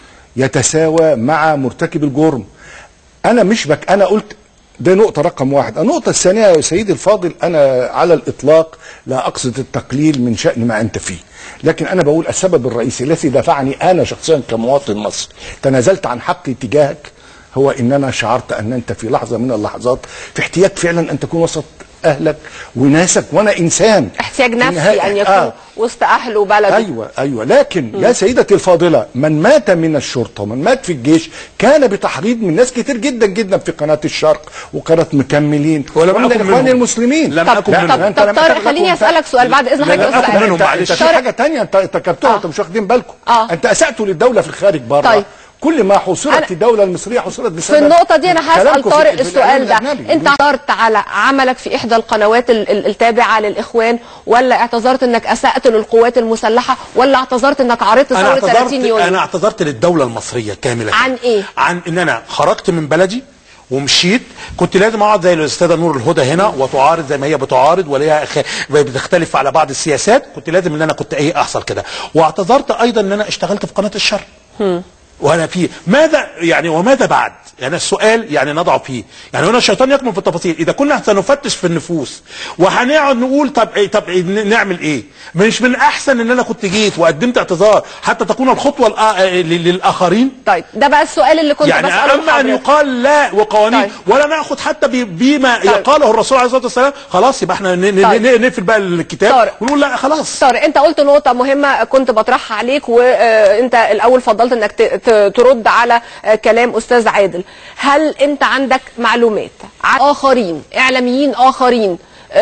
يتساوى مع مرتكب الجرم. انا مش بك انا قلت ده نقطه رقم واحد. النقطه الثانيه يا سيدي الفاضل انا على الاطلاق لا اقصد التقليل من شان ما انت فيه لكن انا بقول السبب الرئيسي الذي دفعني انا شخصيا كمواطن مصري تنازلت عن حقي تجاهك هو ان انا شعرت ان انت في لحظه من اللحظات في احتياج فعلا ان تكون وسط اهلك وناسك وانا انسان احتياج نفسي ان يكون آه. وسط اهله وبلده. ايوه ايوه لكن م. يا سيدتي الفاضله من مات من الشرطه ومن مات في الجيش كان بتحريض من ناس كتير جدا جدا في قناه الشرق وقناه مكملين ومن الاخوان المسلمين. طب طب طب طارق خليني اسالك سؤال بعد اذن حضرتك. انت في حاجه ثانيه انت ارتكبتوها وانتم مش واخدين بالكم. آه. انت اساتوا للدوله في الخارج بره. طيب. كل ما حصلت الدولة المصرية حصلت بسبب في النقطة دي أنا هسأل طارق السؤال ده. أنت اعتذرت على عملك في إحدى القنوات التابعة للإخوان ولا اعتذرت أنك أسأت للقوات المسلحة ولا اعتذرت أنك عارضت ثورة ثلاثين يونيو؟ أنا اعتذرت للدولة المصرية كاملة. عن إيه؟ عن إن أنا خرجت من بلدي ومشيت كنت لازم اقعد زي الاستاذه نور الهدى هنا وتعارض زي ما هي بتعارض ولا بتختلف على بعض السياسات كنت لازم ان انا كنت ايه احصل كده. واعتذرت ايضا ان انا اشتغلت في قناه الشر وانا فيه ماذا يعني وماذا بعد يعني السؤال يعني نضع فيه يعني هنا الشيطان يكمن في التفاصيل. اذا كنا سنفتش في النفوس وهنقعد نقول طب إيه طب إيه نعمل ايه مش من احسن ان انا كنت جيت وقدمت اعتذار حتى تكون الخطوه للاخرين. طيب ده بقى السؤال اللي كنت يعني بساله اما ان يقال لا وقوانين طيب. ولا ناخد حتى بما طيب. قاله الرسول عليه الصلاه والسلام خلاص يبقى احنا طيب. نقفل بقى الكتاب طيب. ونقول لا خلاص. طارق انت قلت نقطه مهمه كنت بطرحها عليك وانت الاول فضلت انك ترد على كلام استاذ عادل. هل انت عندك معلومات عن اخرين اعلاميين اخرين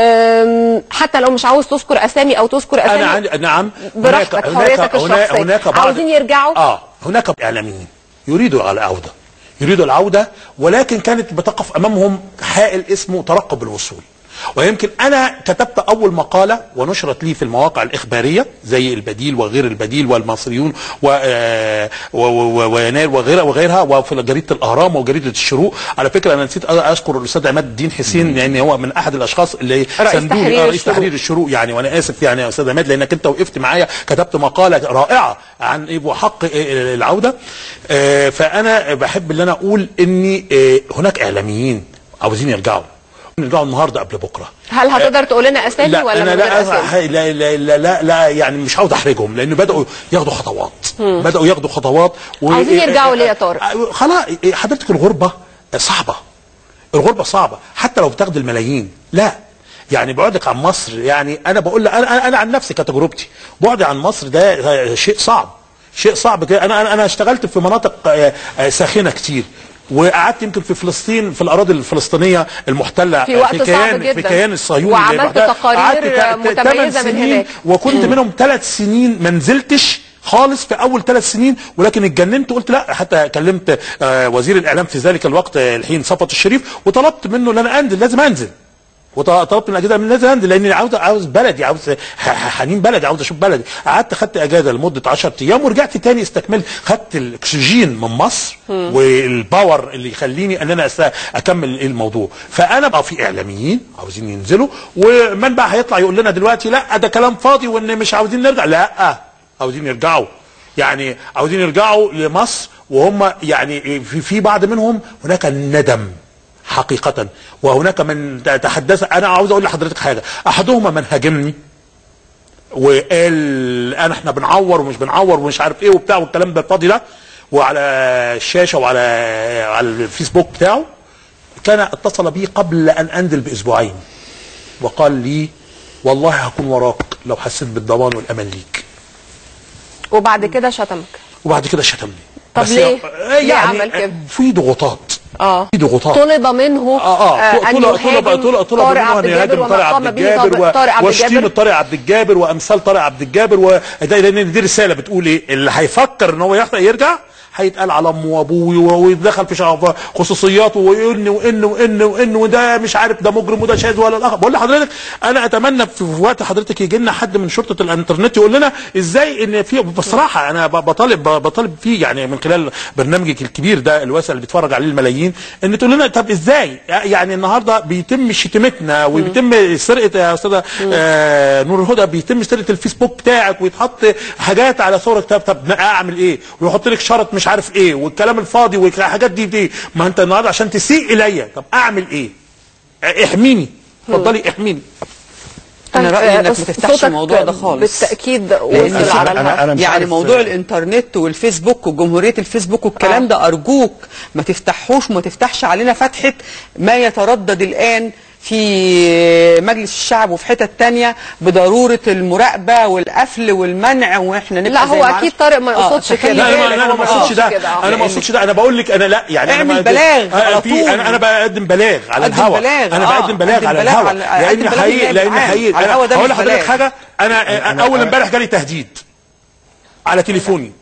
حتى لو مش عاوز تذكر اسامي او تذكر اسامي؟ انا عندي نعم براحتك حريتك الشخصيه هناك بعض عاوزين يرجعوا اه هناك اعلاميين يريدوا العوده يريدوا العوده ولكن كانت بتقف امامهم حائل اسمه ترقب الوصول. ويمكن انا كتبت اول مقاله ونشرت لي في المواقع الاخباريه زي البديل وغير البديل والمصريون ويناير وغيرها وغيرها، وفي جريده الاهرام وجريده الشروق. على فكره انا نسيت اذكر الاستاذ عماد الدين حسين، لان يعني هو من احد الاشخاص اللي ساندوني رئيس تحرير الشروق يعني، وانا اسف يعني يا استاذ عماد لانك انت وقفت معايا كتبت مقاله رائعه عن ايه وحق العوده. فانا بحب ان انا اقول ان هناك اعلاميين عاوزين يرجعوا نرجعوا النهارده قبل بكره. هل هتقدر تقول لنا اسامي لا ولا أنا من غير اسامي؟ لا, لا, لا, لا, لا يعني مش عاوز احرجهم لانه بداوا ياخدوا خطوات مم. بداوا ياخدوا خطوات و... عاوزين يرجعوا ليه يا طارق؟ خلاص حضرتك الغربه صعبه، الغربه صعبه حتى لو بتاخد الملايين. لا يعني بعدك عن مصر، يعني انا بقول انا انا عن نفسي كتجربتي بعدي عن مصر ده شيء صعب، شيء صعب كده. انا انا اشتغلت في مناطق ساخنه كتير، وقعدت يمكن في فلسطين في الاراضي الفلسطينيه المحتله في وقت في كيان صعب جدا في كيان الصهيوني، وعملت تقارير متميزه من هناك، وكنت منهم ثلاث سنين ما نزلتش خالص في اول ثلاث سنين، ولكن اتجننت قلت لا. حتى كلمت وزير الاعلام في ذلك الوقت الحين صفوت الشريف وطلبت منه ان انا انزل، لازم انزل، وطلبت من الاجازه من لازم انزل لاني عاوز عاوز بلدي، عاوز حنين بلدي، عاوز اشوف بلدي. قعدت خدت اجازه لمده عشرة ايام ورجعت تاني استكملت، خدت الاكسجين من مصر م. والباور اللي يخليني ان انا اكمل الموضوع. فانا بقى في اعلاميين عاوزين ينزلوا، ومن بقى هيطلع يقول لنا دلوقتي لا ده كلام فاضي وان مش عاوزين نرجع، لا عاوزين يرجعوا، يعني عاوزين يرجعوا لمصر، وهم يعني في, في بعض منهم هناك الندم حقيقة، وهناك من تحدث. أنا عاوز أقول لحضرتك حاجة، أحدهما من هاجمني وقال أنا إحنا بنعور ومش بنعور ومش عارف إيه وبتاع والكلام ده الفاضي ده، وعلى الشاشة وعلى على الفيسبوك بتاعه، كان اتصل بي قبل أن أنزل بأسبوعين وقال لي والله هكون وراك لو حسيت بالضمان والأمان ليك. وبعد كده شتمك؟ وبعد كده شتمني. طب ليه؟ يعني ليه عمل كده؟ في ضغوطات اه في ضغوطات طلب منه اه اه ان يهاجم طارق عبد الجابر وما قام به طارق عبد الجابر، وشتيمة طارق عبد الجابر وامثال طارق عبد الجابر، وده لان دي رساله بتقول ايه؟ اللي هيفكر ان هو يرجع هيتقال على امه وابوه ويدخل في خصوصياته وان وان وان وان وده مش عارف ده مجرم وده شاذ ولا الاخر. بقول لحضرتك انا اتمنى في وقت حضرتك يجي لنا حد من شرطه الانترنت يقول لنا ازاي ان في، بصراحه انا بطالب بطالب فيه يعني من خلال برنامجك الكبير ده الواسع اللي بيتفرج عليه الملايين، ان تقول لنا طب ازاي يعني النهارده بيتم شتيمتنا وبيتم سرقه يا استاذه آه نور الهدى، بيتم سرقه الفيسبوك بتاعك ويتحط حاجات على صورك، طب طب اعمل ايه؟ ويحط لك شرط مش عارف ايه والكلام الفاضي والحاجات دي دي ما انت النهارده عشان تسيء الي، طب اعمل ايه؟ احميني، اتفضلي احميني. انا رايي انك ما تفتحش الموضوع ده خالص بالتاكيد. وصل على أنا أنا يعني موضوع الانترنت والفيسبوك وجمهوريه الفيسبوك والكلام آه. ده ارجوك ما تفتحوش، وما تفتحش علينا فتحه ما يتردد الان في مجلس الشعب وفي حتت تانية بضرورة المراقبة والقفل والمنع، واحنا نبقى لا هو اكيد طارق ما يقصدش كده. لا انا انا ما اقصدش ده، انا ما اقصدش ده، انا بقول لك انا لا يعني اعمل بلاغ على طول. انا انا بقدم بلاغ على الهواء، انا بقدم بلاغ على الهواء لان حقيقي لان حقيقي انا هقول لحضرتك حاجة، انا اول امبارح جالي تهديد على تليفوني،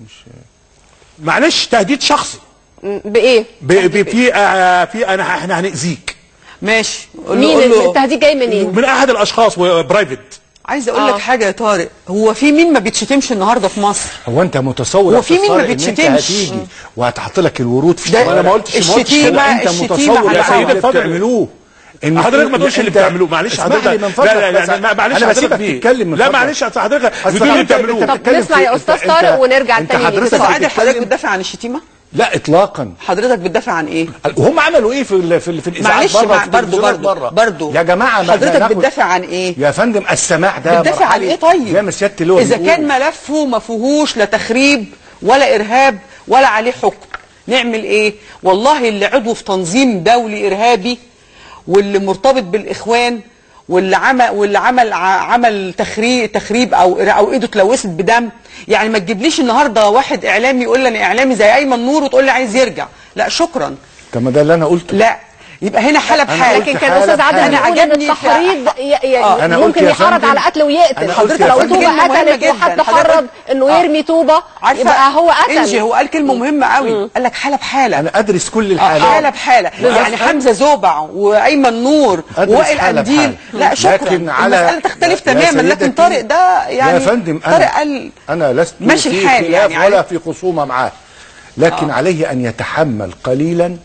معلش تهديد شخصي. بايه؟ في في انا احنا هنأذيك. ماشي. مين التهديد جاي منين؟ من احد الاشخاص برايفت. عايز اقول لك آه. حاجه يا طارق، هو في مين ما بيتشتمش النهارده في مصر؟ هو انت متصور هو في مين ما بيتشتمش؟ هتيجي وهتحط لك الورود في الشوارع؟ انا ما قلتش الشتيمه انت متصور يا سيدي اتفضل بتعملوه حضرتك ما تقولش اللي بتعملوه، معلش حضرتك لا لا لا معلش حضرتك تتكلم، لا معلش حضرتك بتقول اللي بتعملوه. طب نسمع يا استاذ طارق ونرجع تاني. حضرتك حضرتك بتدافع عن الشتيمه؟ لا اطلاقا. حضرتك بتدافع عن ايه؟ وهم عملوا ايه في ال في, ال في الاذاعات بره؟ برضه برضه برضه يا جماعه حضرتك بتدافع عن ايه؟ يا فندم السماع ده بتدافع عن ايه طيب؟ يا مسيادة اللواء اذا كان ملفه ما فيهوش لا تخريب ولا ارهاب ولا عليه حكم، نعمل ايه؟ والله اللي عضو في تنظيم دولي ارهابي واللي مرتبط بالاخوان واللي عمل واللي عمل عمل تخريب تخريب او او ايده اتلوثت بدم، يعني ما تجيبليش النهارده واحد اعلامي يقول لي انا اعلامي زي ايمن نور وتقول لي عايز يرجع، لا شكرا. طب ما ده اللي انا قلته. لا يبقى هنا حاله بحاله. لكن كان الاستاذ عادل بيقول ان التحريض ممكن يحرض على قتل ويقتل. حضرتك لو طوبه قتلت وحد حرض انه يرمي طوبه يبقى هو قتل. انجي هو قال كلمه مهمه قوي، قال لك حاله بحاله. انا ادرس كل الحالات حاله بحاله، يعني حمزه زوبع وايمن نور ووائل قنديل لا شكرا، لكن على المساله تختلف تماما. لكن طارق ده يعني يا فندم طارق قال انا لست ماشي في الحال خلاف يعني ولا في خصومه معاه، لكن آه. عليه ان يتحمل قليلا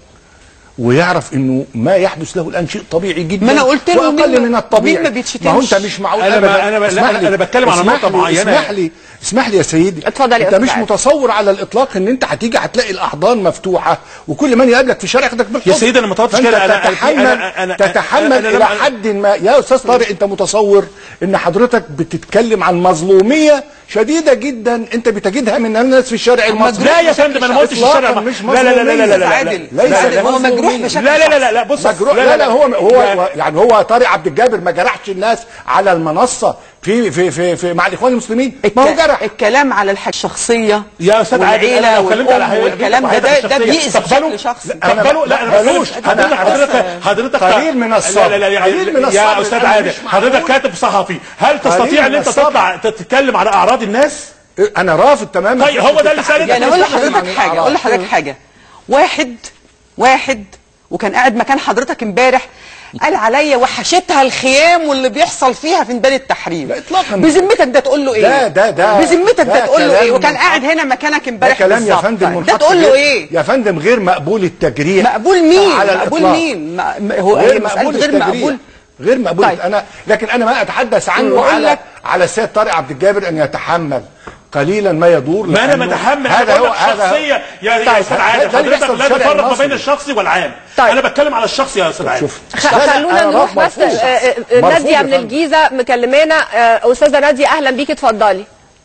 ويعرف انه ما يحدث له الان شيء طبيعي جدا. ما انا قلت له واقل من الطبيعي. مين ما بيتشتمش؟ ما هو انت مش معقول. انا انا انا, أنا, أنا بتكلم على نقطه معينه. اسمح لي اسمح لي يا سيدي، اتفضل يا انت مش متصور على الاطلاق ان انت هتيجي هتلاقي الاحضان مفتوحه وكل من يقابلك في الشارع ياخدك بالحضن. يا سيدي انا ما طلبتش كده. انا تتحمل أنا أنا تتحمل أنا أنا الى حد ما. يا استاذ طارق انت متصور ان حضرتك بتتكلم عن مظلوميه شديده جدا انت بتجدها من الناس في الشارع المصري؟ لا يا فندم انا ما قلتش الشارع. مش لا لا لا لا لا لا عادل ليس هو مجروح بشكل لا لا لا لا بص مجروح. لا لا هو هو يعني هو طارق عبد الجابر ما جرحش الناس على المنصه في في في, في مع الاخوان المسلمين. ما هو جرح. الكلام على الحاجه الشخصيه يا استاذ عادل والعيله والكلام ده ده ده بيأذي بشكل شخصي. تقبلوا؟ لا انا بقولوش. حضرتك حضرتك قليل من الصبر. لا لا لا قليل من الصبر يا استاذ عادل حضرتك كاتب صحفي، هل تستطيع ان انت تطلع تتكلم على اعراض الناس؟ انا رافض تماما. طيب هو ده اللي سالتك. يعني اقول لحضرتك حاجه اقول لحضرتك حاجه واحد واحد وكان قاعد مكان حضرتك امبارح قال عليا وحشتها الخيام واللي بيحصل فيها في ميدان التحرير. لا اطلاقا. بذمتك ده تقول له ايه؟ ده ده ده بذمتك ده تقول له ايه؟ وكان قاعد هنا مكانك امبارح كلام يا فندم ده تقول له ايه؟ يا فندم غير مقبول التجريح. مقبول مين؟ على مقبول مين؟ ما هو غير مسألة غير مقبول غير مقبول. طيب. انا لكن انا ما اتحدث عنه على على السيد طارق عبد الجابر ان يتحمل قليلا ما يدور. ما انا متحمل. هذا هو الشخصيه يا استاذ عادل. حضرتك لا تفرق ما بين الشخصي والعام. طيب. انا بتكلم على الشخصي يا استاذ عادل. خلونا نروح بس ناديه من الجيزه مكلمانا. استاذه ناديه اهلا بيكي اتفضلي.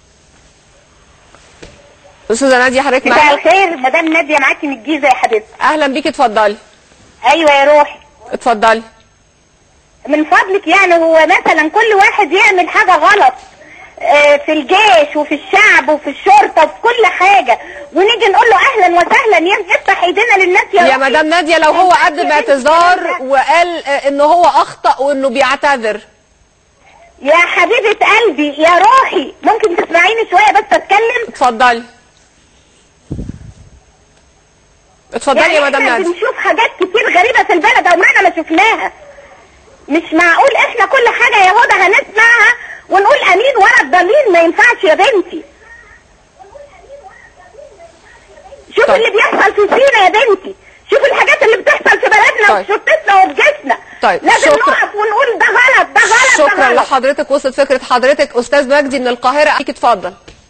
استاذه ناديه حضرتك معايا؟ مساء الخير مدام ناديه معاكي من الجيزه يا حبيبتي. اهلا بيكي اتفضلي. ايوه يا روحي اتفضلي. من فضلك يعني هو مثلا كل واحد يعمل حاجه غلط في الجيش وفي الشعب وفي الشرطه وفي كل حاجه ونيجي نقول له اهلا وسهلا يفتح ايدينا للناس يا يا مدام ناديه لو هو قدم اعتذار وقال ان هو اخطا وانه بيعتذر. يا حبيبه قلبي يا روحي ممكن تسمعيني شويه بس اتكلم؟ اتفضلي اتفضلي يعني يا مدام ناديه. احنا بنشوف حاجات كتير غريبه في البلد عمرنا ما شفناها. مش معقول احنا كل حاجه يا هدى هنسمعها ونقول امين ورا الضمير. ما ينفعش يا بنتي. شوف طيب. اللي بيحصل في سينا يا بنتي، شوف الحاجات اللي بتحصل في بلدنا طيب. وفي شرطتنا وفي جيشنا. طيب لازم نقف ونقول ده غلط ده غلط. شكرا لحضرتك. وصلت فكره حضرتك. استاذ مجدي من القاهره عليك اتفضل.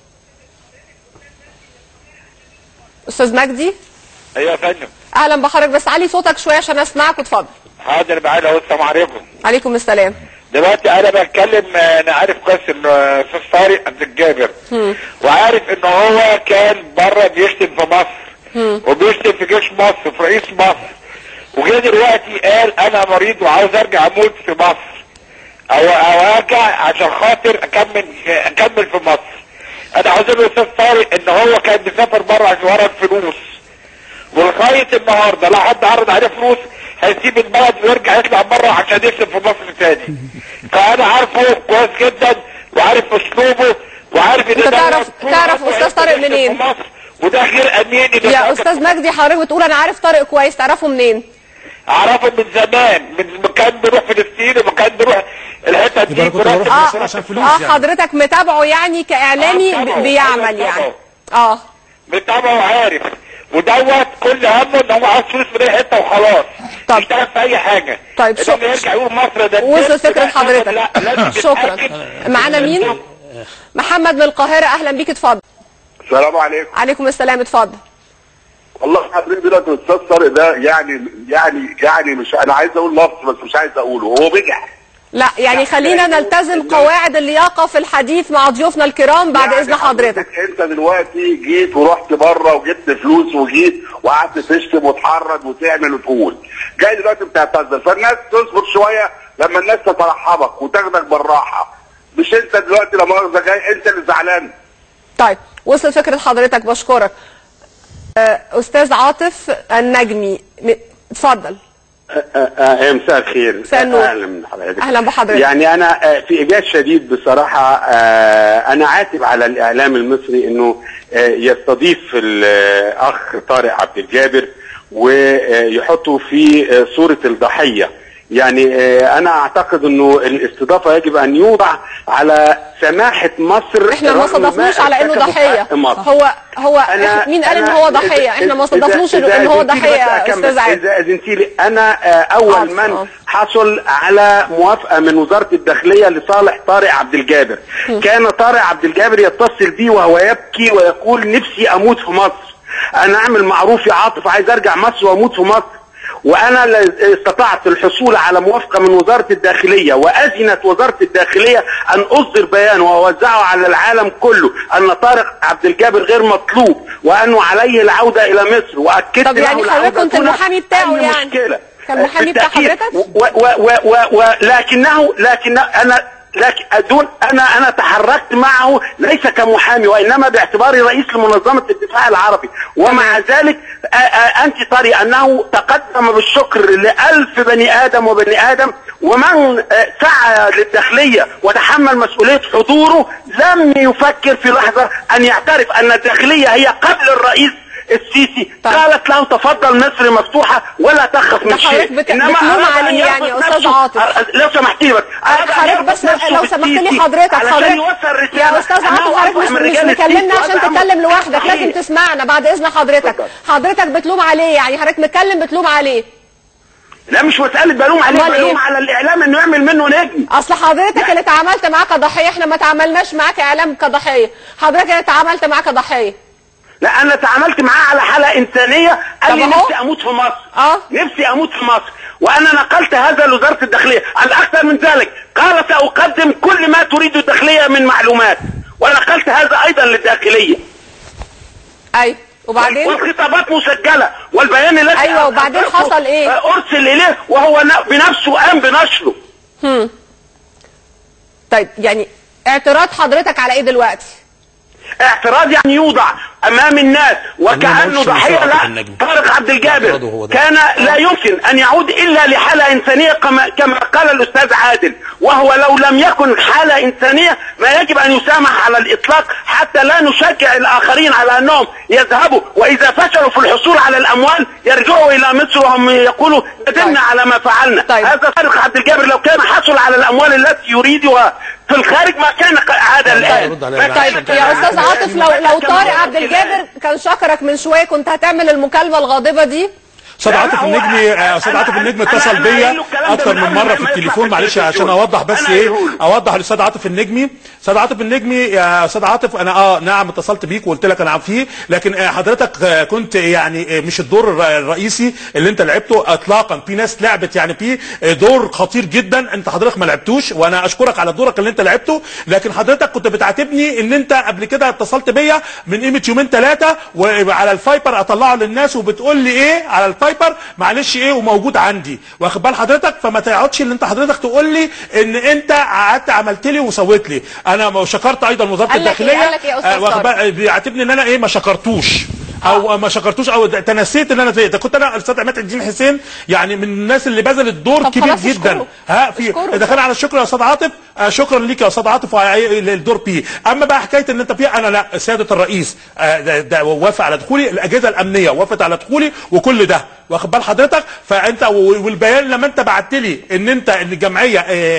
استاذ مجدي. ايوه يا فندم. اهلا بحضرتك بس علي صوتك شويه عشان اسمعك واتفضل. حاضر معانا اهو. السلام عليكم. عليكم السلام. دلوقتي انا بتكلم انا عارف كويس ان استاذ طارق عبد الجابر وعارف ان هو كان بره بيشتم في مصر وبيشتم في جيش مصر في رئيس مصر وجه دلوقتي قال انا مريض وعاوز ارجع اموت في مصر او او ارجع عشان خاطر اكمل اكمل في مصر. انا عاوز اقول لاستاذ طارق ان هو كان بيسافر بره عشان ورا الفلوس ولغايه النهارده لا حد عرض عليه فلوس هيسيب البلد ويرجع يطلع بره عشان يكسب في مصر تاني. فانا عارفه كويس جدا وعارف اسلوبه وعارف ان انت تعرف تعرف استاذ طارق منين؟ وده غير امين. يا استاذ مجدي حضرتك بتقول انا عارف طارق كويس، تعرفه منين؟ اعرفه من زمان من مكان بيروح فلسطين ومكان بيروح الحته دي اه عشان فلوس اه يعني. حضرتك متابعه يعني كاعلامي آه بيعمل يعني اه متابعه وعارف ودوت كل همه ان هو عاوز فلوس من اي حته وخلاص. طب يشتغل في اي حاجه. طيب شكرا. يرجع يقول مصر ده وصل فكره حضرتك. شكرا. معانا مين؟ محمد من القاهره اهلا بيك اتفضل. السلام عليكم. عليكم السلام اتفضل. والله حضرتك دلوقتي الاستاذ طارق ده يعني يعني يعني مش انا عايز اقول لفظ بس مش عايز اقوله هو بجح. لا يعني خلينا نلتزم قواعد اللياقه في الحديث مع ضيوفنا الكرام بعد يعني اذن حضرتك. انت دلوقتي جيت ورحت بره وجبت فلوس وجيت وقعدت تشتم وتحرج وتعمل وتقول. جاي دلوقتي بتعتذر فالناس تصبر شويه لما الناس تترحبك وتاخدك بالراحه. مش انت دلوقتي لا مؤاخذه جاي انت اللي زعلان. طيب وصل فكره حضرتك بشكرك. استاذ عاطف النجمي اتفضل. مساء الخير. اهلا بحضرتك. اهلا بحضرتك. يعني انا في ايجاز شديد بصراحه، انا عاتب على الاعلام المصري انه يستضيف الاخ طارق عبد الجابر ويحطه في صوره الضحيه. يعني انا اعتقد انه الاستضافه يجب ان يوضع على سماحه مصر. احنا ما صدفناش على انه ضحيه. هو هو مين قال ان هو ضحيه؟ احنا ما صدفناش ان هو ضحيه يا استاذ عادل. اذا اذنتي لي، انا اول من حصل على موافقه من وزاره الداخليه لصالح طارق عبد الجابر. كان طارق عبد الجابر يتصل بي وهو يبكي ويقول نفسي اموت في مصر، انا اعمل معروف يا عاطف، عايز ارجع مصر واموت في مصر. وانا استطعت الحصول على موافقه من وزاره الداخليه، واذنت وزاره الداخليه ان اصدر بيان واوزعه على العالم كله ان طارق عبد الجابر غير مطلوب وانه عليه العوده الى مصر. واكدت طب يعني حضرتك كنت المحامي بتاعه؟ يعني مشكله كان المحامي بتاع حضرتك؟ ولكنه لكن انا لكن دون انا انا تحركت معه ليس كمحامي وانما باعتباري رئيس لمنظمه الدفاع العربي. ومع ذلك انت تري انه تقدم بالشكر لألف بني ادم وبني ادم، ومن سعى للداخليه وتحمل مسؤوليه حضوره لم يفكر في لحظه ان يعترف ان الداخليه هي قبل الرئيس السيسي. طيب. قالت له تفضل مصر مفتوحه ولا تخف من شيء. بت... انما عليه يعني يا استاذ عاطف لو سمحتي لي حضرتك بس لو سمحت لي حضرتك حضرتك يا استاذ عاطف حضرتك مش, مش مكلمنا عشان تتكلم لوحدك، لازم تسمعنا بعد اذن حضرتك. حضرتك بتلوم عليه، يعني حضرتك متكلم بتلوم عليه. لا مش مسألة بلوم عليه، بلوم إيه؟ على الإعلام إنه يعمل منه نجم. أصل حضرتك اللي اتعاملت معاه كضحية، إحنا ما تعاملناش معاك إعلام كضحية، حضرتك اللي اتعاملت معاه كضحية. لا انا تعاملت معاه على حالة انسانية، قال لي نفسي اموت في مصر. اه نفسي اموت في مصر، وانا نقلت هذا لوزارة الداخلية. الاكثر من ذلك قال ساقدم كل ما تريد الداخلية من معلومات، ونقلت هذا ايضا للداخلية. ايوه وبعدين والخطابات مسجلة والبيان الذي ايوه وبعدين حصل ايه؟ ارسل اليه وهو بنفسه قام بنشره. هم طيب يعني اعتراض حضرتك على ايه دلوقتي؟ اعتراض يعني يوضع امام الناس وكأنه ضحية. لا، طارق عبد الجابر كان لا يمكن ان يعود الا لحالة انسانية كما, كما قال الاستاذ عادل، وهو لو لم يكن حالة انسانية ما يجب ان يسامح على الاطلاق، حتى لا نشجع الاخرين على انهم يذهبوا واذا فشلوا في الحصول على الاموال يرجعوا الى مصر وهم يقولوا ندمنا على ما فعلنا. طيب. هذا طارق عبد الجابر لو كان حصل على الاموال التي يريدها في الخارج ما كان عاد الان. طيب يا استاذ عاطف، لو لو طارق عبد الجابر كان شكرك من شويه كنت هتعمل المكالمه الغاضبه دي؟ استاذ عاطف النجمي استاذ عاطف النجمي اتصل بيا اكتر من مره في التليفون، معلش عشان اوضح بس ايه اوضح للاستاذ عاطف النجمي. استاذ عاطف النجمي يا استاذ عاطف، انا اه نعم اتصلت بيك وقلت لك انا فيه، لكن حضرتك كنت يعني مش الدور الرئيسي اللي انت لعبته اطلاقا. في ناس لعبت يعني في دور خطير جدا انت حضرتك ما لعبتوش، وانا اشكرك على دورك اللي انت لعبته. لكن حضرتك كنت بتعاتبني ان انت قبل كده اتصلت بيا من قيمه يومين ثلاثه وعلى الفايبر اطلعه للناس وبتقول لي ايه على الفايبر معلش ايه وموجود عندي، واخد بال حضرتك؟ فما تقعدش اللي انت حضرتك تقول لي ان انت قعدت عملت لي وسويت لي. انا شكرت ايضا وزاره الداخليه، واخد بال بيعاتبني ان انا ايه ما شكرتوش او ما شكرتوش او تنسيت ان انا زيت. كنت انا الاستاذ عماد الدين حسين يعني من الناس اللي بذلت دور كبير جدا. ها في اذا كان على الشكر يا استاذ عاطف، شكرا ليك يا استاذ عاطف للدور بي. اما بقى حكايه ان انت فيها، انا لا، سياده الرئيس وافق على دخولي، الاجهزه الامنيه وافقت على دخولي وكل ده، واخد بال حضرتك؟ فانت والبيان لما انت بعت لي ان انت ان الجمعيه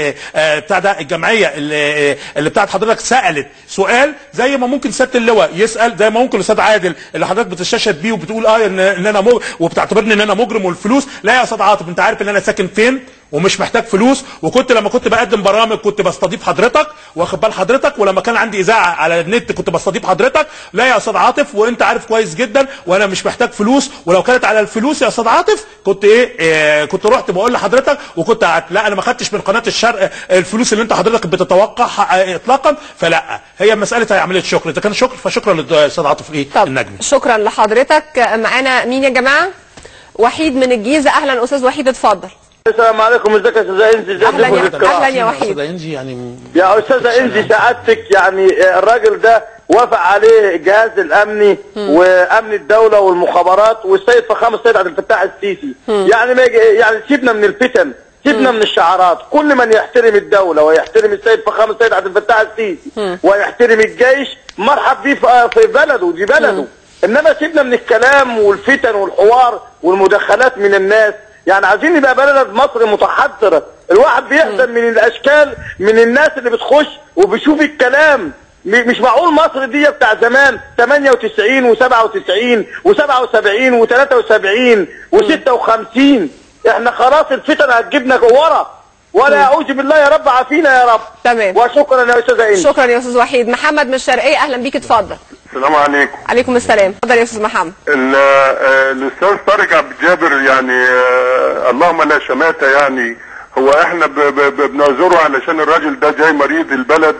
بتاع ده الجمعيه اللي, اللي بتاعت حضرتك سالت سؤال زي ما ممكن سياده اللواء يسال، زي ما ممكن الاستاذ عادل اللي حضرتك بتستشهد بيه وبتقول اه ان, إن انا مج... وبتعتبرني ان انا مجرم والفلوس. لا يا استاذ عاطف، انت عارف ان انا ساكن فين ومش محتاج فلوس، وكنت لما كنت بقدم برامج كنت بستضيف حضرتك، واخد بال حضرتك؟ ولما كان عندي اذاعه على النت كنت بستضيف حضرتك. لا يا استاذ عاطف، وانت عارف كويس جدا، وانا مش محتاج فلوس. ولو كانت على الفلوس يا استاذ عاطف كنت ايه, إيه كنت رحت بقول لحضرتك وكنت قعدت. لا، انا ما خدتش من قناه الشرق الفلوس اللي انت حضرتك بتتوقعها اطلاقا. فلا، هي مساله هي عمليه شكر، اذا كان شكر فشكرا للاستاذ عاطف ايه النجمي. شكرا لحضرتك. معانا مين يا جماعه؟ وحيد من الجيزه. اهلا استاذ وحيد، اتفضل. السلام عليكم، ازيك يا استاذه انزي؟ اهلا يا اهلا يا وحيد. يا استاذه انزي، سعادتك يعني الراجل ده وافق عليه الجهاز الامني وامن الدوله والمخابرات والسيد فخامه السيد عبد الفتاح السيسي. يعني ما يعني سيبنا من الفتن، سيبنا من الشعارات. كل من يحترم الدوله ويحترم السيد فخامه السيد عبد الفتاح السيسي ويحترم الجيش مرحب بيه في بلده، دي بلده. انما سيبنا من الكلام والفتن والحوار والمداخلات من الناس. يعني عايزين نبقى بلد مصر متحضره. الواحد بيحزن من الاشكال، من الناس اللي بتخش وبيشوف الكلام. مش معقول مصر دي بتاع زمان ثمانية وتسعين وسبعة وتسعين وسبعة وسبعين وثلاثة وسبعين وستة وخمسين. احنا خلاص الفتن هتجيبنا ورا، ولا اعوذ بالله يا رب عافينا يا رب. تمام. وشكرا يا استاذ انت. شكرا يا استاذ وحيد. محمد من الشرقيه، اهلا بيك، اتفضل. السلام عليكم. عليكم السلام، اتفضل يا استاذ محمد. الاستاذ طارق عبد الجابر يعني اللهم لا شماتة، يعني هو احنا بنعذره علشان الراجل ده جاي مريض البلد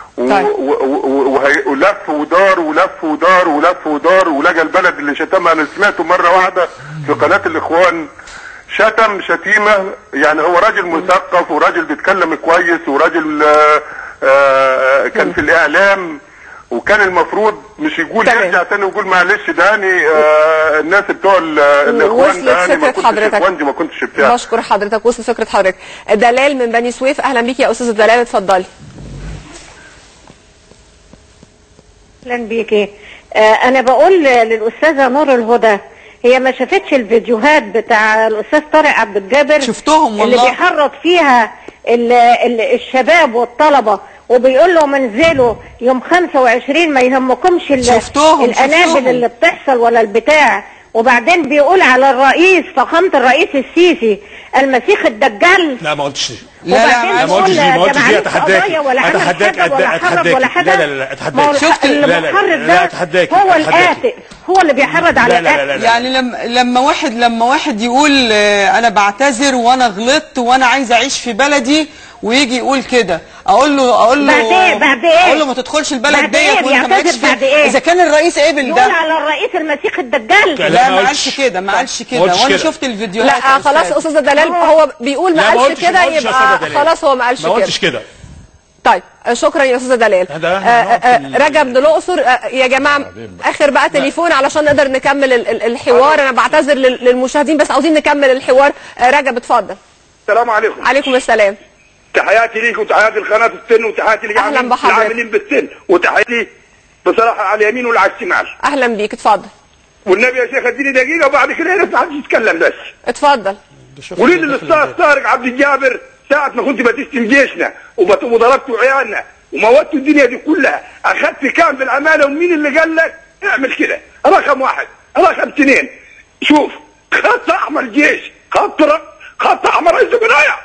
ولف ودار ولف ودار ولف ودار ولقى البلد اللي شتمها. انا سمعته مره واحده في قناه الاخوان شتم شتيمه، يعني هو راجل مثقف وراجل بيتكلم كويس وراجل آآ آآ كان في الاعلام، وكان المفروض مش يقول يرجع تاني ويقول معلش داني الناس بتوع الاخوان داني ما كنتش اخوانجي ما كنتش بتاع. بشكر حضرتك، وصل فكره حضرتك. دلال من بني سويف، اهلا بيك يا استاذه دلال، اتفضلي. اهلا بيكي. آه انا بقول للاستاذه نور الهدى، هي ما شافتش الفيديوهات بتاع الاستاذ طارق عبد الجابر؟ شفتهم والله، اللي بيحرض فيها ال ال الشباب والطلبه وبيقول لهم انزلوا يوم خمسة وعشرين ما يهمكمش الانابل اللي بتحصل ولا البتاع. وبعدين بيقول على الرئيس فخامه الرئيس السيسي المسيح الدجال. لا ما قلتش. لا لا ما قلتش دي، ما قلتش دي. اتحداك اتحداك اتحداك. لا لا لا اتحداك. شفت المحرض ده هو القاتل، هو اللي بيحرض على القاتل. يعني لما لما واحد لما واحد يقول انا بعتذر وانا غلطت وانا عايز اعيش في بلدي ويجي يقول كده، اقول له اقول له بعد ايه بعد ايه اقول له ما تدخلش البلد ديت وانت مالكش فيها. إيه؟ اذا كان الرئيس قبل ده يقول على الرئيس المسيح الدجال. لا ما قالش كده، ما قالش كده، وانا شفت الفيديوهات. لا خلاص استاذه دلال، هو بيقول ما قالش كده يبقى خلاص هو ما قالش كده. ما قلتش كده. طيب شكرا يا استاذه دلال. رجب من الاقصر، يا جماعه اخر بقى تليفون علشان نقدر نكمل الحوار. انا بعتذر للمشاهدين بس عاوزين نكمل الحوار. رجب اتفضل. السلام عليكم. عليكم السلام. تحياتي ليك وتحياتي لقناه السن وتحياتي للعاملين بالسن وتحياتي بصراحه على اليمين وعلى الشمال. اهلا بيك، اتفضل. والنبي يا شيخ اديني دقيقه وبعد كده الناس ما يتكلم بس. اتفضل. قولي لي الاستاذ طارق عبد الجابر ساعه ما كنت بتشتم جيشنا وضربتوا عيالنا وموتوا الدنيا دي كلها، اخذت كام بالامانه؟ ومين اللي قال لك اعمل كده؟ رقم واحد. رقم اثنين، شوف خط احمر جيش، خط خط احمر رئيس جمهوريه.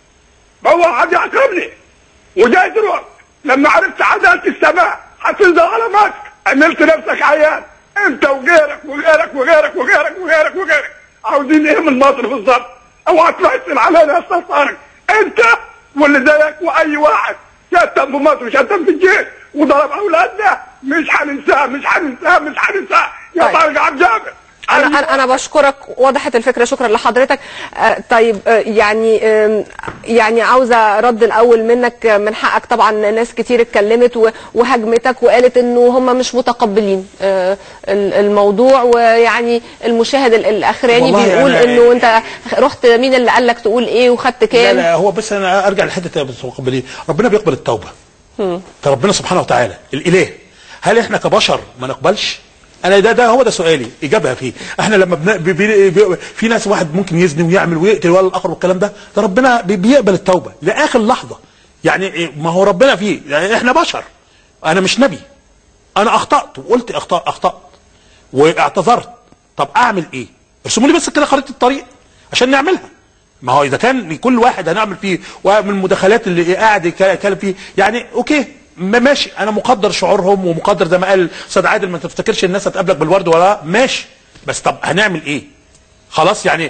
ما هو حد يعترفني وجاي دلوقتي لما عرفت عداله السماء هتنزل على مصر عملت نفسك عيان انت وغيرك وغيرك وغيرك وغيرك وغيرك وغيرك. عاوزين ايه من مصر بالظبط؟ اوعى تحسن علينا يا استاذ طارق، انت واللي زيك واي واحد شتم في مصر شتم في الجيش وضرب اولادنا مش هننساه مش هننساه مش هننساه يا طارق عبد الجابر. انا انا بشكرك، وضحت الفكره، شكرا لحضرتك. آه طيب آه يعني آه يعني عاوزه رد الاول منك. من حقك طبعا، ناس كتير اتكلمت وهجمتك وقالت انه هم مش متقبلين آه الموضوع، ويعني المشاهد الاخراني بيقول يعني انه انت رحت مين اللي قال لك تقول ايه وخدت كام. لا لا هو بس انا ارجع لحته المتقبلين. ربنا بيقبل التوبه. فربنا سبحانه وتعالى الاله، هل احنا كبشر ما نقبلش؟ انا ده ده هو ده سؤالي، اجابها فيه. احنا لما بن... بي... بي... بي... في ناس واحد ممكن يزني ويعمل ويقتل ولا الاخر والكلام ده، ده ربنا بي... بيقبل التوبه لاخر لحظه. يعني ما هو ربنا فيه، يعني احنا بشر، انا مش نبي. انا اخطات وقلت اخطات اخطات واعتذرت. طب اعمل ايه؟ ارسموا لي بس كده خريطه الطريق عشان نعملها. ما هو اذا كان كل واحد هنعمل فيه ومن المداخلات اللي قاعد يتكلم فيه، يعني اوكي ماشي، انا مقدر شعورهم ومقدر زي ما قال استاذ عادل ما تفتكرش الناس هتقابلك بالورد ولا ماشي، بس طب هنعمل ايه؟ خلاص يعني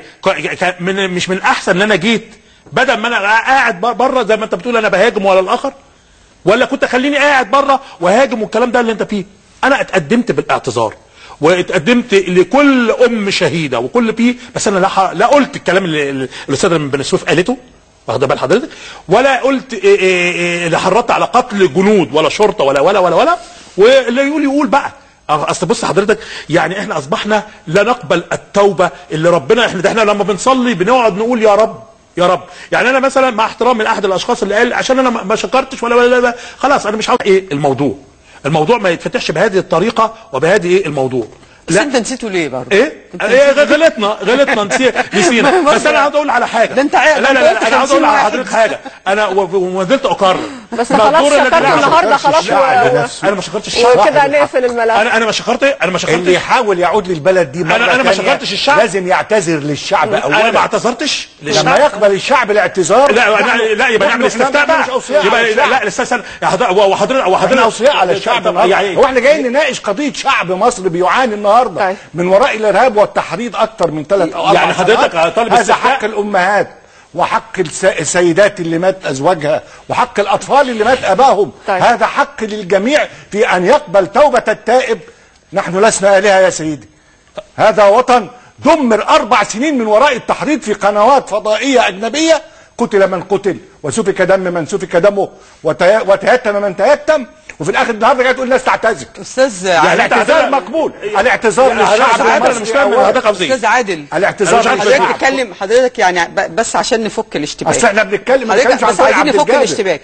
من مش من الاحسن ان انا جيت بدل ما انا قاعد بره زي ما انت بتقول انا بهاجم ولا الاخر، ولا كنت خليني قاعد بره وهاجم والكلام ده اللي انت فيه؟ انا اتقدمت بالاعتذار واتقدمت لكل ام شهيده وكل فيه، بس انا لا لا قلت الكلام اللي الاستاذه من بني سويف قالته، واخد بال حضرتك؟ ولا قلت إيه إيه إيه لا حرضت على قتل جنود ولا شرطه ولا ولا ولا ولا واللي يقول يقول بقى. اصل بص حضرتك، يعني احنا اصبحنا لا نقبل التوبه اللي ربنا، احنا ده احنا لما بنصلي بنقعد نقول يا رب يا رب. يعني انا مثلا مع احترام من احد الاشخاص اللي قال عشان انا ما شكرتش ولا ولا, ولا خلاص انا مش عاوز ايه الموضوع. الموضوع ما يتفتحش بهذه الطريقه وبهذه ايه الموضوع. بس انت نسيته ليه برضه؟ ايه؟ ايه غلطنا غلطنا نسينا. بس انا عاوز اقول على حاجه. ده انت عارف. لا لا لا انا عاوز اقول على حضرتك حاجه. انا وما زلت اقرر. بس خلاص شكرت النهارده خلاص. انا ما شكرتش الشعب. وكده نقفل الملف. انا انا ما شكرت انا ما شكرتش. اللي يحاول يعود للبلد دي مره انا انا ما شكرتش الشعب. لازم يعتذر للشعب اولا. انا ما اعتذرتش للشعب. لما يقبل الشعب الاعتذار لا لا يبقى نعمل استفتاء بقى. يبقى لا الاستاذ وحضرتك وحضرتك اوصياء على الشعب. هو احنا جايين نناقش قضيه شعب مصر بيعاني النهارده من وراء الارهاب والتحريض اكتر من ثلاث او اربع يعني حضرتك طالب هذا حق الامهات وحق السيدات اللي مات ازواجها وحق الاطفال اللي مات اباهم. طيب. هذا حق للجميع في ان يقبل توبه التائب. نحن لسنا الهه يا سيدي. هذا وطن دمر اربع سنين من وراء التحريض في قنوات فضائيه اجنبيه. قتل من قتل وسفك دم من سفك دمه وتيتم من تيتم، وفي الاخر النهارده جاي تقول الناس تعتذر. استاذ يعني الاعتذار مقبول. الاعتذار للشعب المصري. استاذ عادل الاعتذار حضرتك تتكلم حضرتك يعني بس عشان نفك الاشتباك. اصل احنا بنتكلم ما بنتكلمش عن طارق عبد الجابر. نفك الاشتباك.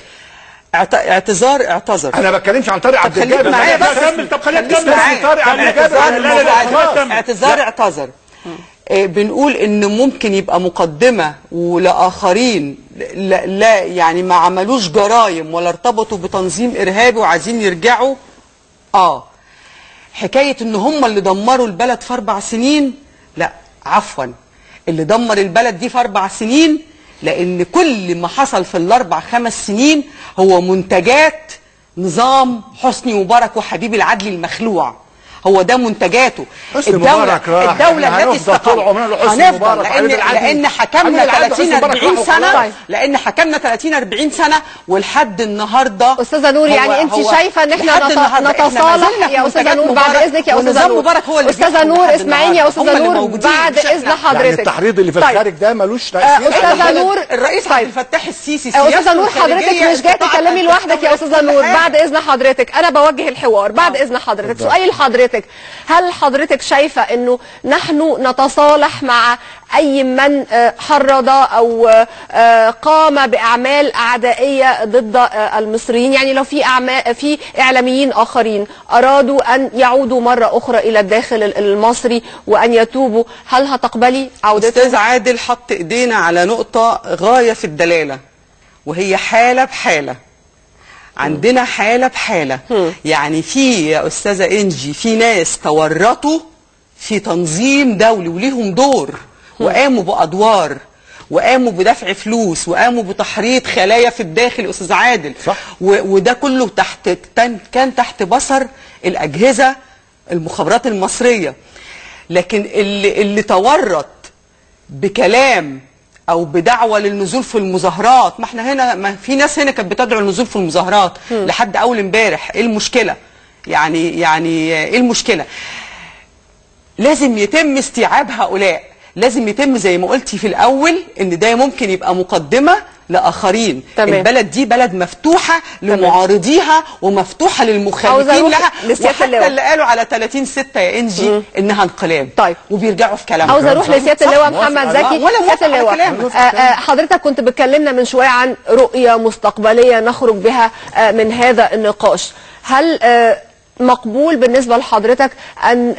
اعتذار اعتذر. انا ما بتكلمش عن طارق عبد الجابر. خليك معايا بس. كمل. طب خليك تكمل. طارق عبد الجابر اعتذار اعتذر. بنقول ان ممكن يبقى مقدمه ولاخرين لا, لا يعني ما عملوش جرائم ولا ارتبطوا بتنظيم ارهابي وعايزين يرجعوا. اه حكايه ان هم اللي دمروا البلد في اربع سنين، لا عفوا، اللي دمر البلد دي في اربع سنين لان كل ما حصل في الاربع خمس سنين هو منتجات نظام حسني مبارك وحبيب العدل المخلوع. هو ده منتجاته. الدولة الدولة التي استقامت هنفضل لان لان حكمنا ثلاثين أربعين سنة لان حكمنا ثلاثين أربعين سنة ولحد النهارده. استاذه نور يعني انت شايفه ان احنا نتصالح يا استاذه نور بعد اذنك يا استاذه نور. استاذه نور اسمعيني يا استاذه نور بعد اذن حضرتك. يعني التحريض اللي في الخارج ده ملوش تاثير. استاذه نور الرئيس عبد الفتاح السيسي استاذه نور حضرتك مش جايه تتكلمي لوحدك يا استاذه نور. بعد اذن حضرتك انا بوجه الحوار. بعد اذن حضرتك سؤالي لحضرتك، هل حضرتك شايفة انه نحن نتصالح مع اي من حرض او قام باعمال اعدائية ضد المصريين؟ يعني لو في اعمال في اعلاميين اخرين ارادوا ان يعودوا مرة اخرى الى الداخل المصري وان يتوبوا، هل هتقبلي عودتهم؟ استاذ عادل حط ايدينا على نقطة غاية في الدلالة وهي حالة بحالة. عندنا حالة بحالة. يعني في يا أستاذة إنجي في ناس تورطوا في تنظيم دولي وليهم دور وقاموا بأدوار وقاموا بدفع فلوس وقاموا بتحريض خلايا في الداخل أستاذ عادل. صح. وده كله تحت كان تحت بصر الأجهزة المخابرات المصرية. لكن اللي, اللي تورط بكلام او بدعوه للنزول في المظاهرات، ما احنا هنا ما في ناس هنا كانت بتدعو للنزول في المظاهرات م. لحد اول امبارح. ايه المشكله؟ يعني يعني ايه المشكله؟ لازم يتم استيعاب هؤلاء، لازم يتم زي ما قلتي في الاول ان ده ممكن يبقى مقدمه لاخرين. تمام. البلد دي بلد مفتوحه لمعارضيها ومفتوحه للمخالفين لها، وحتى اللواء. اللي قالوا على ثلاثين ستة يا انجي مم. انها انقلاب. طيب وبيرجعوا في كلامهم. عاوزه اروح لسياده اللواء محمد زكي. سياده اللواء حضرتك كنت بتكلمنا من شويه عن رؤيه مستقبليه نخرج بها آه من هذا النقاش، هل آه مقبول بالنسبة لحضرتك أن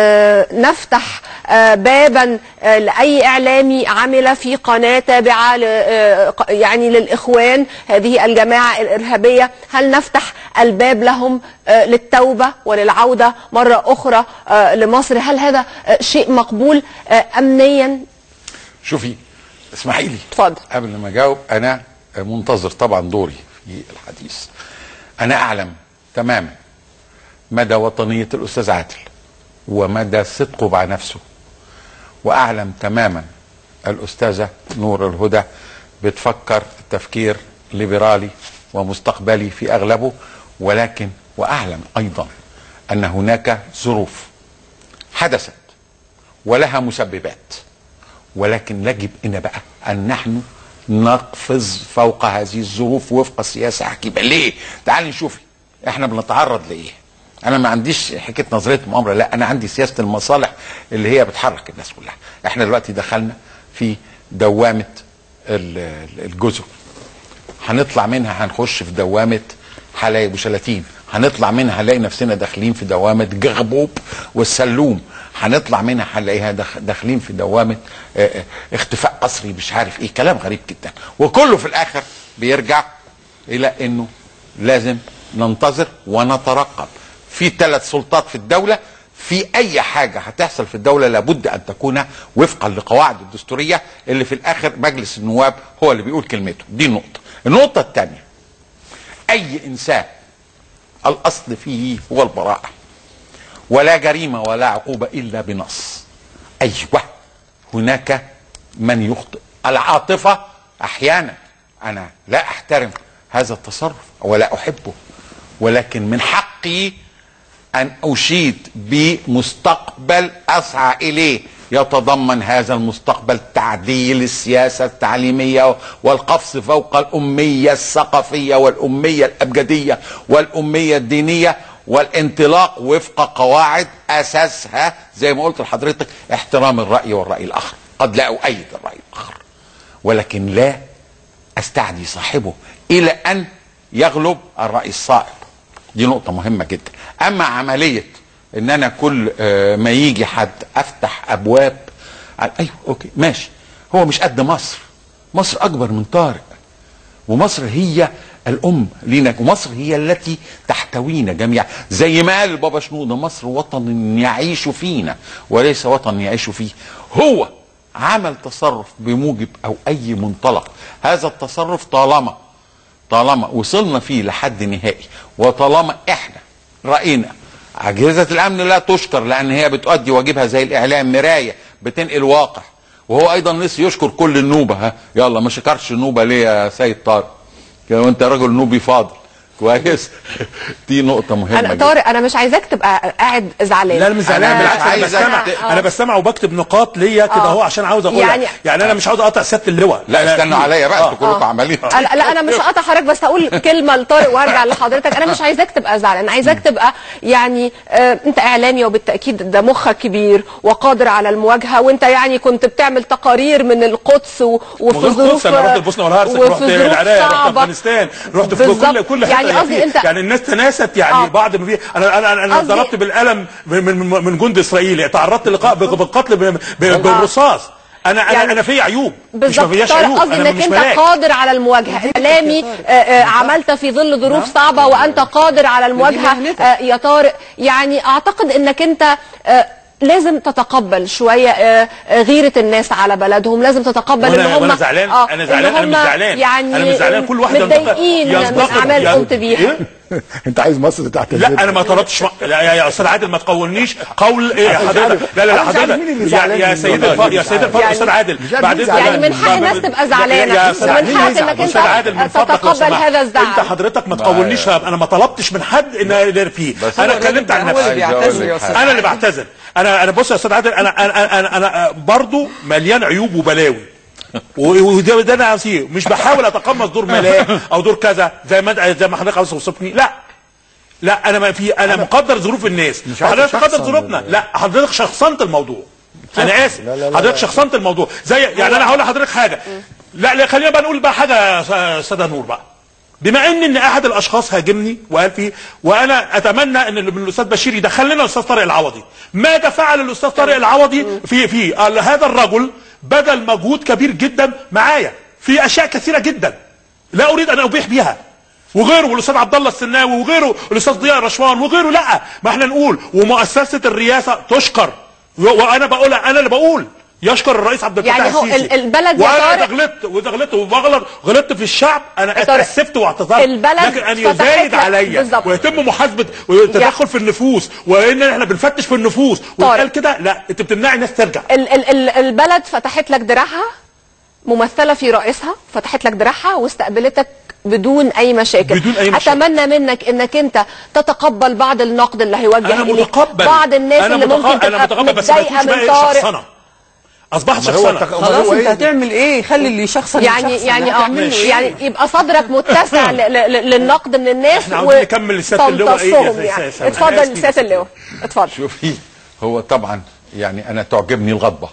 نفتح بابا لأي إعلامي عمل في قناة تابعة يعني للإخوان هذه الجماعة الإرهابية، هل نفتح الباب لهم للتوبة وللعودة مرة أخرى لمصر؟ هل هذا شيء مقبول أمنيا؟ شوفي اسمحي لي اتفضل قبل ما أجاوب. أنا منتظر طبعا دوري في الحديث. أنا أعلم تماما مدى وطنية الأستاذ عادل ومدى صدقه مع نفسه، وأعلم تماما الأستاذة نور الهدى بتفكر تفكير ليبرالي ومستقبلي في أغلبه، ولكن وأعلم أيضا أن هناك ظروف حدثت ولها مسببات، ولكن يجب إن بقى أن نحن نقفز فوق هذه الظروف وفق السياسة حكيمة. ليه؟ تعالي نشوفي احنا بنتعرض لإيه. انا ما عنديش حكايه نظريه مؤامره، لا انا عندي سياسه المصالح اللي هي بتحرك الناس كلها. احنا دلوقتي دخلنا في دوامه الجزر، هنطلع منها هنخش في دوامه حلايب وشلاتين، هنطلع منها هنلاقي نفسنا داخلين في دوامه جغبوب والسلوم، هنطلع منها هنلاقيها داخلين في دوامه اختفاء قسري مش عارف ايه، كلام غريب جدا. وكله في الاخر بيرجع الى انه لازم ننتظر ونترقب. في ثلاث سلطات في الدوله، في اي حاجه هتحصل في الدوله لابد ان تكون وفقا لقواعد الدستوريه اللي في الاخر مجلس النواب هو اللي بيقول كلمته. دي نقطه. النقطه الثانيه، اي انسان الاصل فيه هو البراءه، ولا جريمه ولا عقوبه الا بنص. ايوه هناك من يخطئ. العاطفه احيانا انا لا احترم هذا التصرف ولا احبه، ولكن من حقي ان اشيد بمستقبل اسعى اليه يتضمن هذا المستقبل تعديل السياسه التعليميه والقفز فوق الاميه الثقافيه والاميه الابجديه والاميه الدينيه والانطلاق وفق قواعد اساسها زي ما قلت لحضرتك احترام الراي والراي الاخر. قد لا اؤيد الراي الاخر، ولكن لا استعدي صاحبه الى ان يغلب الراي الصائب. دي نقطه مهمه جدا. اما عمليه ان انا كل ما يجي حد افتح ابواب، ايوه اوكي ماشي، هو مش قد مصر. مصر اكبر من طارق، ومصر هي الام لينا، ومصر هي التي تحتوينا جميعا. زي ما قال بابا شنودة، مصر وطن يعيش فينا وليس وطن يعيش فيه. هو عمل تصرف بموجب او اي منطلق، هذا التصرف طالما طالما وصلنا فيه لحد نهائي، وطالما احنا راينا اجهزه الامن لا تشكر لان هي بتؤدي واجبها زي الاعلام، مرايه بتنقل واقع، وهو ايضا نسي يشكر كل النوبه. ها يلا ما شكرش النوبه ليه يا سيد طارق؟ وانت راجل نوبي فاضل كويس. دي نقطه مهمه انا طارق انا مش عايزاك تبقى قاعد زعلان. لا انا مش زعلان، بالعكس انا بستمع آه. انا بستمع وبكتب نقاط ليا كده اهو عشان عاوز اقولها. يعني, يعني انا مش عاوز اقطع سياده اللواء. لا استنوا عليا بقى انتوا كلكم عمالين. لا انا مش هقطع حضرتك، بس هقول كلمه لطارق وهرجع لحضرتك. انا مش عايزاك تبقى زعلان، انا عايزاك تبقى يعني آه انت اعلامي وبالتاكيد ده مخك كبير وقادر على المواجهه، وانت يعني كنت بتعمل تقارير من القدس وفي ظروف انا رحت البوسنه والهرسك، رحت العراق، رحت افغانستان، رحت في كل كل حته. يعني قصدي انت يعني الناس تناست يعني آه. بعض ما في انا انا انا ضربت بالقلم من من, من جند اسرائيلي، تعرضت للقاء بالقتل بالرصاص. انا انا يعني انا في عيوب مش ما فيهاش عيوب. قصدي انك انت ملاك. قادر على المواجهه. اعلامي عملت في ظل ظروف نعم. صعبه وانت قادر على المواجهه آه يا طارق. يعني اعتقد انك انت آه لازم تتقبل شويه غيره الناس على بلدهم، لازم تتقبل ان هم انا زعلان آه انا زعلان انا مش زعلان يعني انا مش زعلان. كل واحد متضايقين من اعمال قمت بيها. انت عايز مصر تعتذر؟ لا انا ما طلبتش م... لا يا استاذ عادل ما تقولنيش قول ايه حضرتك. لا لا لا حضرتك يا, يا سيد الفاضل يا سيد الفاضل استاذ عادل بعدين يعني من حق الناس تبقى زعلانه، من حقك انك انت تتقبل هذا الزعل. انت حضرتك ما تقولنيش، انا ما طلبتش من حد ان فيه، انا اتكلمت عن نفسي، انا اللي بعتذر. انا انا بص يا استاذ عادل، انا انا انا انا برضه مليان عيوب وبلاوي، وده ده انا عصير مش بحاول اتقمص دور ملاك او دور كذا زي ما زي ما حضرتك عاوز توصفني. لا لا انا ما في انا مقدر ظروف الناس، حضرتك تقدر ظروفنا. لا حضرتك شخصنت الموضوع، انا اسف حضرتك شخصنت الموضوع. زي يعني انا هقول لحضرتك حاجه. لا لا خلينا بقى نقول بقى حاجه يا استاذه نور بقى. بما ان ان احد الاشخاص هاجمني وقال فيه، وانا اتمنى ان الاستاذ بشير يدخل لنا الاستاذ طارق العوضي. ماذا فعل الاستاذ طارق العوضي في في هذا الرجل؟ بذل مجهود كبير جدا معايا في اشياء كثيره جدا لا اريد ان ابيح بها، وغيره والاستاذ عبد الله السناوي وغيره الاستاذ ضياء رشوان وغيره. لا ما احنا نقول ومؤسسه الرئاسه تشكر، وانا بقول انا اللي بقول يشكر الرئيس عبد الفتاح يعني السيسي. يعني البلد وانا اذا غلطت واذا غلطت وبغلط غلطت في الشعب انا اتاسفت واعتذرت، لكن ان يزايد عليا ويتم محاسبه وتدخل في النفوس وان احنا بنفتش في النفوس وقال كده، لا انت بتمنعي الناس ترجع. ال ال ال البلد فتحت لك دراعها، ممثله في رئيسها فتحت لك دراعها واستقبلتك بدون اي مشاكل. بدون اي مشاكل. اتمنى منك انك انت تتقبل بعض النقد اللي هيوجه انا متقبل. بعض الناس أنا اللي متقبل. ممكن أنا تبقى متقبل بس ما متضايقه من طارق. اصبحت شخصنه. خلاص انت هتعمل ايه؟ خلي اللي شخصن يعني يعني اه يعني يبقى صدرك متسع للنقد من الناس. احنا عاوزين نكمل سياده اللواء. ايه يعني اتفضل سياده اللواء اتفضل. شوفي هو طبعا يعني انا تعجبني الغضبه،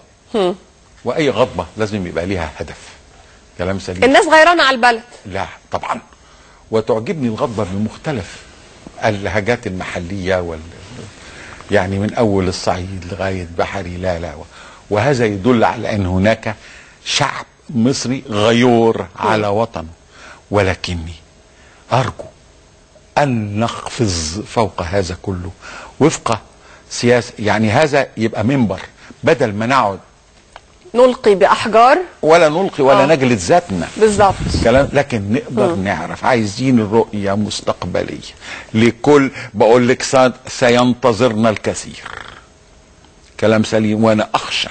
واي غضبه لازم يبقى ليها هدف. كلام سليم. الناس غيرانه على البلد. لا طبعا. وتعجبني الغضبه بمختلف اللهجات المحليه وال يعني من اول الصعيد لغايه بحري. لا لا وهذا يدل على ان هناك شعب مصري غيور على وطنه. ولكني ارجو ان نقفز فوق هذا كله وفق سياسه، يعني هذا يبقى منبر بدل ما نقعد نلقي باحجار ولا نلقي ولا آه. نجلد ذاتنا بالظبط كلام، لكن نقدر م. نعرف. عايزين الرؤيه مستقبليه لكل، بقول لك سينتظرنا الكثير. كلام سليم. وانا اخشى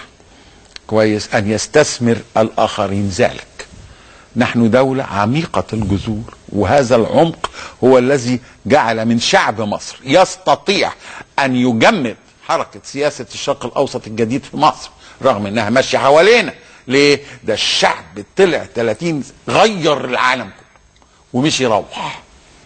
كويس ان يستثمر الاخرين ذلك. نحن دولة عميقة الجذور، وهذا العمق هو الذي جعل من شعب مصر يستطيع ان يجمد حركة سياسة الشرق الاوسط الجديد في مصر رغم انها ماشية حوالينا. ليه؟ ده الشعب طلع ثلاثين غير العالم كله ومش يروح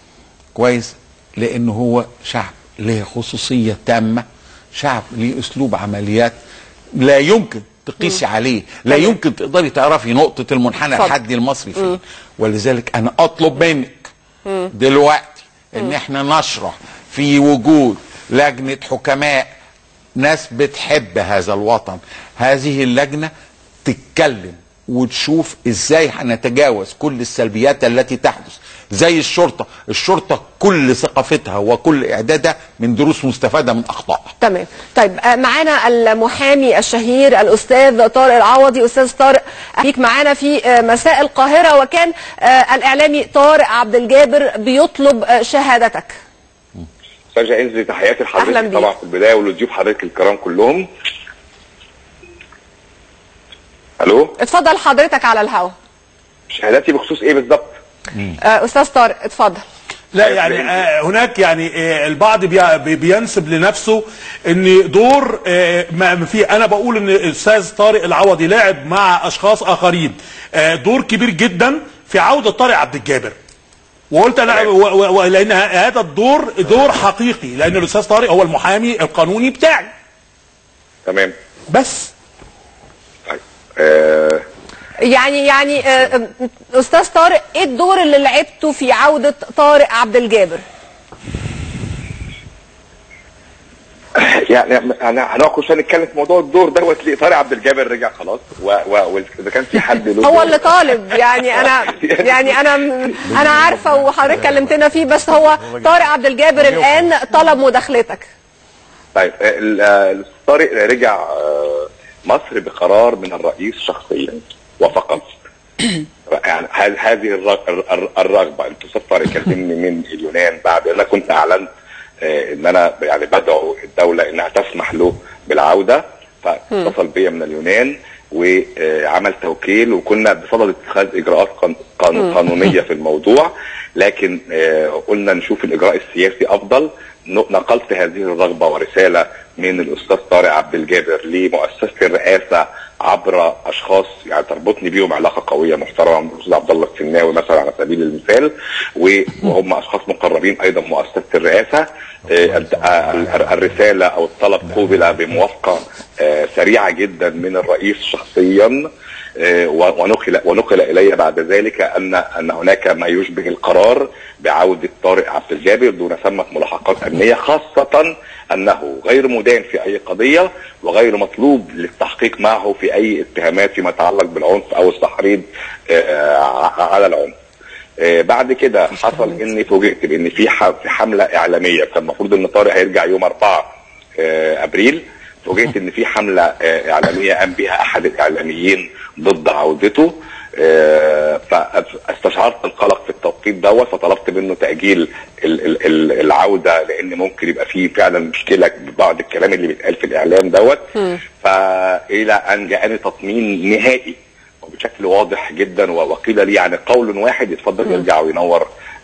كويس، لانه هو شعب له خصوصية تامة، شعب ليه اسلوب عمليات لا يمكن تقيسي عليه، لا يمكن تقدري تعرفي نقطة المنحنى الحدي المصري فيه. ولذلك انا اطلب منك دلوقتي ان احنا نشرح في وجود لجنة حكماء ناس بتحب هذا الوطن، هذه اللجنة تتكلم وتشوف ازاي هنتجاوز كل السلبيات التي تحدث. زي الشرطة، الشرطة كل ثقافتها وكل اعدادها من دروس مستفادة من اخطائها. تمام. طيب معانا المحامي الشهير الاستاذ طارق العوضي. استاذ طارق اهليك معانا في مساء القاهرة، وكان الاعلامي طارق عبد الجابر بيطلب شهادتك. استاذ عز تحياتي لحضرتك طبعا في البدايه ولضيوف حضرتك الكرام كلهم. الو اتفضل حضرتك على الهوا. شهاداتي بخصوص ايه بالظبط؟ آه استاذ طارق اتفضل. لا يعني آه هناك يعني آه البعض بي بينسب لنفسه ان دور آه ما في، انا بقول ان الاستاذ طارق العوضي لاعب مع اشخاص اخرين آه دور كبير جدا في عوده طارق عبد الجابر. وقلت انا لان هذا الدور دور حقيقي، لان الاستاذ طارق هو المحامي القانوني بتاعي. تمام. بس طيب آه يعني يعني آه استاذ طارق ايه الدور اللي لعبته في عوده طارق عبد الجابر؟ يعني انا هنقعد عشان نتكلم في موضوع الدور دوت. ليه طارق عبد الجابر رجع خلاص، واذا كان في حد له هو اللي طالب. يعني انا يعني انا انا عارفه وحضرتك كلمتنا فيه، بس هو طارق عبد الجابر الان طلب مداخلتك. طيب طارق رجع مصر بقرار من الرئيس شخصيا وفقط. يعني هذه الرغبه، انت استاذ طارق كلمني من اليونان بعد انا كنت اعلنت ان انا يعني بدعو الدوله انها تسمح له بالعوده، فاتصل بيا من اليونان وعمل توكيل، وكنا بصدد اتخاذ اجراءات قانونيه في الموضوع، لكن قلنا نشوف الاجراء السياسي افضل. نقلت هذه الرغبه ورساله من الاستاذ طارق عبد الجابر لمؤسسه الرئاسه عبر اشخاص يعني تربطني بيهم علاقه قويه محترمه، الاستاذ عبد الله السناوي مثلا على سبيل المثال، وهم اشخاص مقربين ايضا مؤسسه الرئاسه. الرساله او الطلب قوبل بموافقه سريعه جدا من الرئيس شخصيا، ونقل ونقل الي بعد ذلك ان ان هناك ما يشبه القرار بعوده طارق عبد الجابر دون ثمه ملاحقات امنيه، خاصه انه غير مدان في اي قضيه وغير مطلوب للتحقيق معه في اي اتهامات فيما يتعلق بالعنف او التحريض على العنف. بعد كده حصل اني فوجئت بان في حمله اعلاميه، كان المفروض ان طارق هيرجع يوم أربعة ابريل، فوجئت ان في حمله اعلاميه قام بها احد الاعلاميين ضد عودته، فاستشعرت القلق في التوقيت دوت، فطلبت منه تاجيل العوده لان ممكن يبقى فيه فعلا مشكله ببعض الكلام اللي بيتقال في الاعلام دوت. فالى ان جاءني تطمين نهائي وبشكل واضح جدا، وقيل لي يعني قول واحد يتفضل يرجع وينور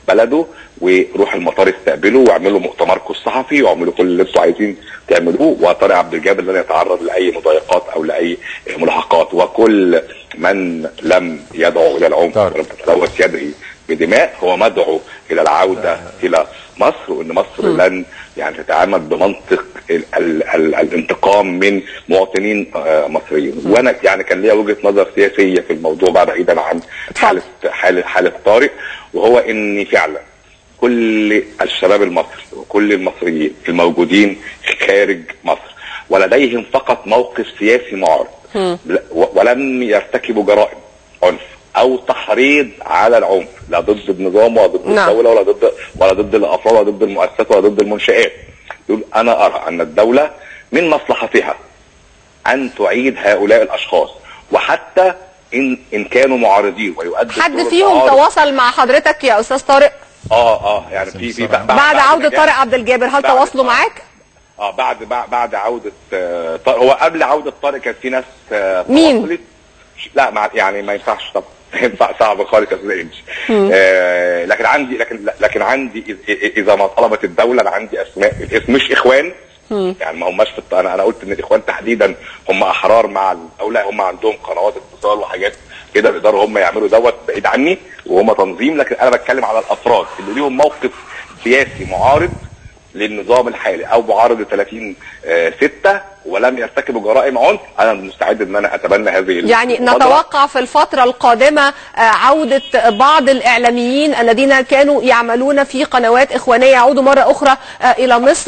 بلده ويروح المطار يستقبله ويعملوا مؤتمركم الصحفي واعملوا كل اللي انتوا عايزين تعملوه، وطارق عبد الجابر لن يتعرض لاي مضايقات او لاي ملاحقات، وكل من لم يدعو الى العنف ولم تتلوث يده بدماء هو مدعو الى العوده الى مصر، وان مصر م. لن يعني تتعامل بمنطق ال ال ال الانتقام من مواطنين آه مصريين. م. وانا يعني كان ليا وجهه نظر سياسيه في الموضوع بقى بعيدا عن حاله حاله حاله طارق، وهو اني فعلا كل الشباب المصري وكل المصريين الموجودين خارج مصر ولديهم فقط موقف سياسي معارض ولم يرتكبوا جرائم عنف او تحريض على العنف، لا ضد النظام ولا ضد نعم. الدوله ولا ضد ولا ضد الافراد ولا ضد المؤسسات ولا ضد المنشآت. يقول انا ارى ان الدوله من مصلحتها ان تعيد هؤلاء الاشخاص، وحتى ان ان كانوا معارضين ويؤدوا حد فيهم تواصل مع حضرتك يا استاذ طارق؟ اه اه يعني في في بعد, بعد عوده طارق عبد الجابر هل تواصلوا معاك؟ اه بعد بعد عوده آه طارق. هو قبل عوده طارق كان في ناس آه مين؟ لا مع يعني ما ينفعش طبعا ينفع صعب خالص يا استاذ انجي. آه لكن عندي لكن لكن عندي اذا ما طلبت الدوله انا عندي اسماء الاسم مش اخوان مم. يعني ما هماش في انا انا قلت ان الاخوان تحديدا هم احرار مع الدوله، هم عندهم قنوات اتصال وحاجات كده بيقدروا هم يعملوا دوت بعيد عني وهم تنظيم، لكن انا بتكلم على الافراد اللي ليهم موقف سياسي معارض للنظام الحالي او معارض ثلاثين ستة ولم يرتكبوا جرائم عنف. انا مستعد ان انا اتبنى هذه يعني نتوقع في الفتره القادمه عوده بعض الاعلاميين الذين كانوا يعملون في قنوات اخوانيه يعودوا مره اخرى الى مصر.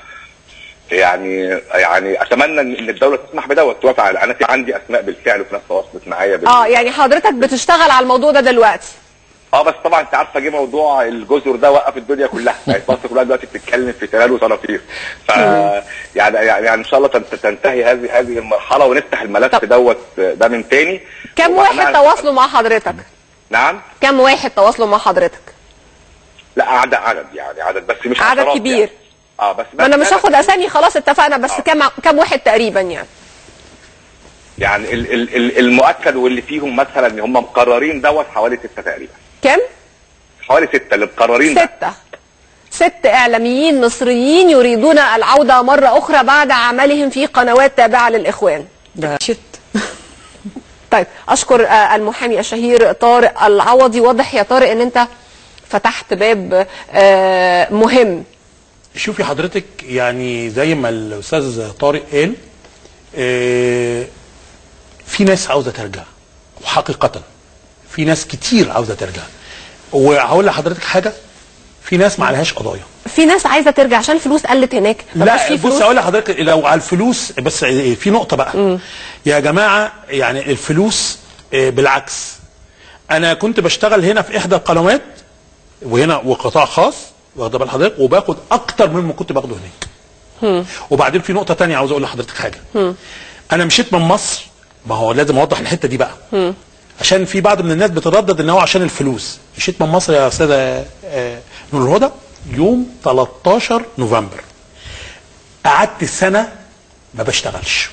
يعني يعني اتمنى ان الدوله تسمح بدوت توافق على. انا في عندي اسماء بالفعل وفي ناس تواصلت معايا بال... اه يعني حضرتك بتشتغل على الموضوع ده دلوقتي؟ اه بس طبعا انت عارفه جه موضوع الجزر ده وقف الدنيا كلها، يعني مصر كلها دلوقتي بتتكلم في تلال وصنافير. ف يعني يعني يعني ان شاء الله تنتهي هذه هذه المرحله ونفتح الملف دوت ده من تاني. كم واحد تواصلوا مع حضرتك؟ نعم؟ كم واحد تواصلوا مع حضرتك؟ لا عدد عدد يعني عدد بس مش عدد كبير يعني. اه بس, بس انا مش هاخد اسامي خلاص اتفقنا، بس آه. كم كم واحد تقريبا يعني؟ يعني ال ال المؤكد واللي فيهم مثلا ان هم مقررين دوت حوالي ستة تقريبا. كم؟ حوالي ستة اللي مقررين. ستة ست اعلاميين مصريين يريدون العودة مرة اخرى بعد عملهم في قنوات تابعة للاخوان. ده شت. طيب اشكر المحامي الشهير طارق العوضي. واضح يا طارق ان انت فتحت باب مهم. شوفي حضرتك يعني زي ما الاستاذ طارق قال في ناس عاوزة ترجع، وحقيقة في ناس كتير عاوزة ترجع. وهقول لحضرتك حاجه، في ناس ما عليهاش قضايا، في ناس عايزه ترجع عشان الفلوس قلت هناك. لا بص اقول لحضرتك لو على الفلوس بس في نقطه بقى م. يا جماعه يعني الفلوس بالعكس. انا كنت بشتغل هنا في احدى القنوات وهنا وقطاع خاص واخد بال حضرتك وباخد اكتر مما كنت باخده هناك. م. وبعدين في نقطه ثانيه عاوز اقول لحضرتك حاجه. م. انا مشيت من مصر، ما هو لازم اوضح الحته دي بقى م. عشان في بعض من الناس بتردد ان هو عشان الفلوس. مشيت من مصر يا استاذه نور الهدى يوم تلتاشر نوفمبر، قعدت سنه ما بشتغلش،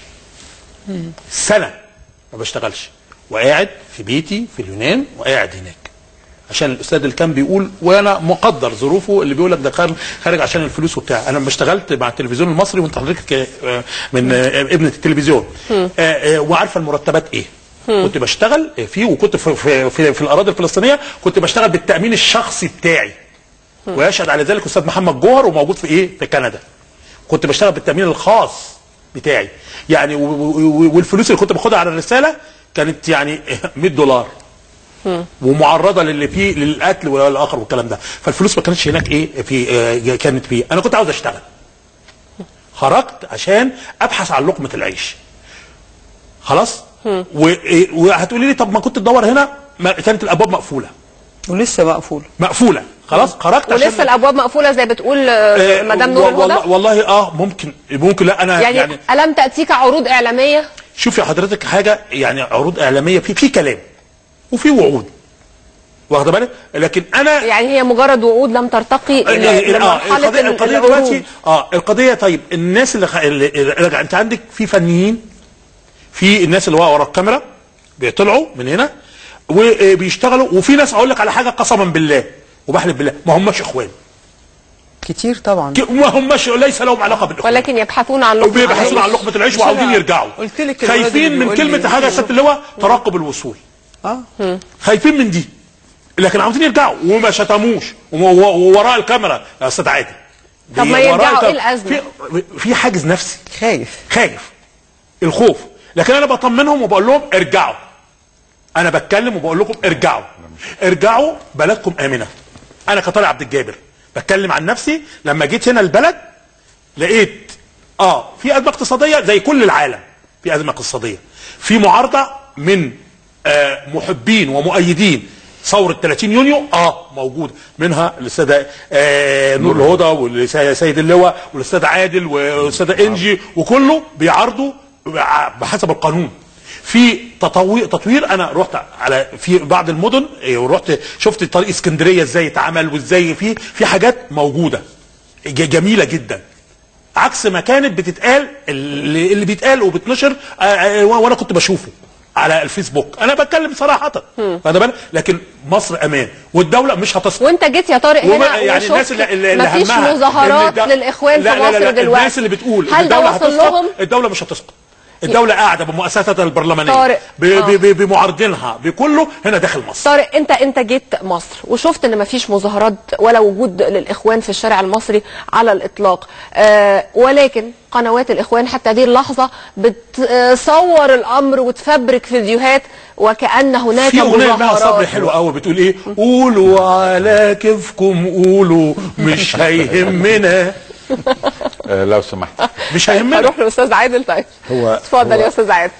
سنه ما بشتغلش وقاعد في بيتي في اليونان وقاعد هناك عشان الاستاذ اللي كان بيقول وانا مقدر ظروفه اللي بيقول لك ده خارج عشان الفلوس وبتاع. انا لما اشتغلت مع التلفزيون المصري وانت حضرتك من ابنه التلفزيون وعارفه المرتبات ايه. كنت بشتغل فيه وكنت في, في, في, في الاراضي الفلسطينيه كنت بشتغل بالتامين الشخصي بتاعي ويشهد على ذلك استاذ محمد جوهر وموجود في ايه في كندا. كنت بشتغل بالتامين الخاص بتاعي يعني والفلوس اللي كنت باخدها على الرساله كانت يعني مية دولار ومعرضه للي فيه للقتل والاخر والكلام ده. فالفلوس ما كانتش هناك ايه في كانت فيه. انا كنت عاوز اشتغل، خرجت عشان ابحث عن لقمه العيش خلاص. وهتقولي لي طب ما كنت تدور هنا، ما كانت الابواب مقفوله ولسه مقفوله مقفوله خلاص. خرجت ولسه عشان الابواب مقفوله زي بتقول آه مدام نور الهدى. والله, والله اه ممكن ممكن لا انا يعني, يعني الم تاتيك عروض اعلاميه؟ شوفي حضرتك حاجه يعني عروض اعلاميه في في كلام وفي وعود واخده بالك، لكن انا يعني هي مجرد وعود لم ترتقي الى مرحله القضيه, القضية دلوقتي اه القضيه. طيب الناس اللي, اللي انت عندك في فنيين، في الناس اللي ورا الكاميرا بيطلعوا من هنا وبيشتغلوا، وفي ناس اقول لك على حاجه قسما بالله وبحلف بالله ما هماش اخوان كتير طبعا، ما هماش ليس لهم علاقه بالاخوان، ولكن يبحثون عن لقمه بيبحثون عن لقمه العيش وعاوزين يرجعوا. قلت لك خايفين من كلمه حاجه يا سياده اللواء ترقب الوصول. اه خايفين من دي، لكن عاوزين يرجعوا وما شتموش ووراء الكاميرا يا استاذ عادل. طب ما يرجعوا، ايه الازمه؟ في, في حاجز نفسي، خايف خايف الخوف، لكن انا بطمنهم وبقول لهم ارجعوا. انا بتكلم وبقول لكم ارجعوا ارجعوا، بلدكم امنه. انا كطارق عبد الجابر بتكلم عن نفسي، لما جيت هنا البلد لقيت اه في ازمه اقتصاديه زي كل العالم، في ازمه اقتصاديه، في معارضه من آه محبين ومؤيدين ثوره ثلاثين يونيو اه موجوده، منها الاستاذ آه نور الهدى والسيد اللواء والاستاذ عادل والاستاذ انجي، وكله بيعارضوا بحسب القانون. في تطوير تطوير انا رحت على في بعض المدن ورحت شفت طريق اسكندريه ازاي اتعمل وازاي في في حاجات موجوده جميله جدا، عكس ما كانت بتتقال اللي, اللي بيتقال وبتنشر وانا كنت بشوفه على الفيسبوك. انا بتكلم صراحه فده بالك، لكن مصر امان والدوله مش هتسقط. وانت جيت يا طارق هنا يعني الناس اللي, اللي مفيش مظاهرات للاخوان في مصر لا لا لا دلوقتي، الناس اللي بتقول هل ده وصل لهم؟ الدوله مش هتسقط، الدولة قاعدة بمؤسساتها البرلمانية طارق بمعارضينها بكله هنا داخل مصر. طارق انت انت جيت مصر وشفت ان مفيش مظاهرات ولا وجود للاخوان في الشارع المصري على الاطلاق، آه ولكن قنوات الاخوان حتى هذه اللحظة بتصور الامر وتفبرك فيديوهات وكأن هناك في مظاهرات. في اغنية صبري حلوة قوي بتقول ايه؟ قولوا على كيفكم قولوا مش هيهمنا. آه لو سمحت مش هيهمنا. هروح للاستاذ عادل. طيب هو اتفضل يا استاذ عادل.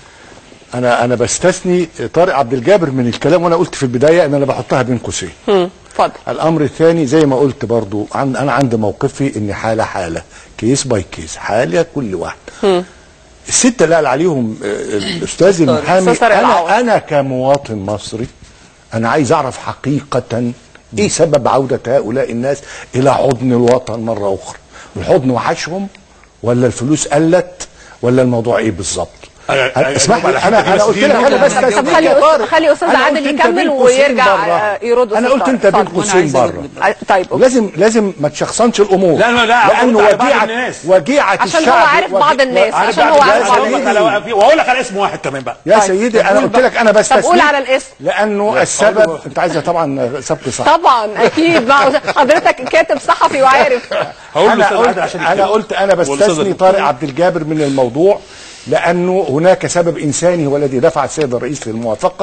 انا انا بستثني طارق عبد الجابر من الكلام، وانا قلت في البدايه ان انا بحطها بين قوسين. اتفضل. الامر الثاني زي ما قلت برضو عن انا عندي موقفي ان حاله حاله، كيس باي كيس، حاله كل واحد. م. السته اللي قال عليهم الاستاذ المحامي، انا انا كمواطن مصري انا عايز اعرف حقيقه ايه سبب عوده هؤلاء الناس الى حضن الوطن مره اخرى. الحضن وحشهم ولا الفلوس قلت ولا الموضوع ايه بالظبط؟ اسمح لي انا انا قلت لك انا بس طب خلي خلي استاذ عادل يكمل ويرجع يرد. انا قلت انت بين قوسين بره. طيب لازم لازم ما تشخصنش الامور. لا لا لا لانه وجيعه وجيعه الشعب، عشان هو عارف بعض الناس، عشان هو عارف بعض الناس. واقول لك على اسم واحد كمان بقى يا سيدي. انا قلت لك انا بستثني. طب قول على الاسم. لانه السبب انت عايزه طبعا سبق صح. طبعا اكيد حضرتك كاتب صحفي وعارف. انا قلت انا قلت انا بستثني طارق عبد الجابر من الموضوع، لأنه هناك سبب إنساني هو الذي دفع السيد الرئيس للموافقة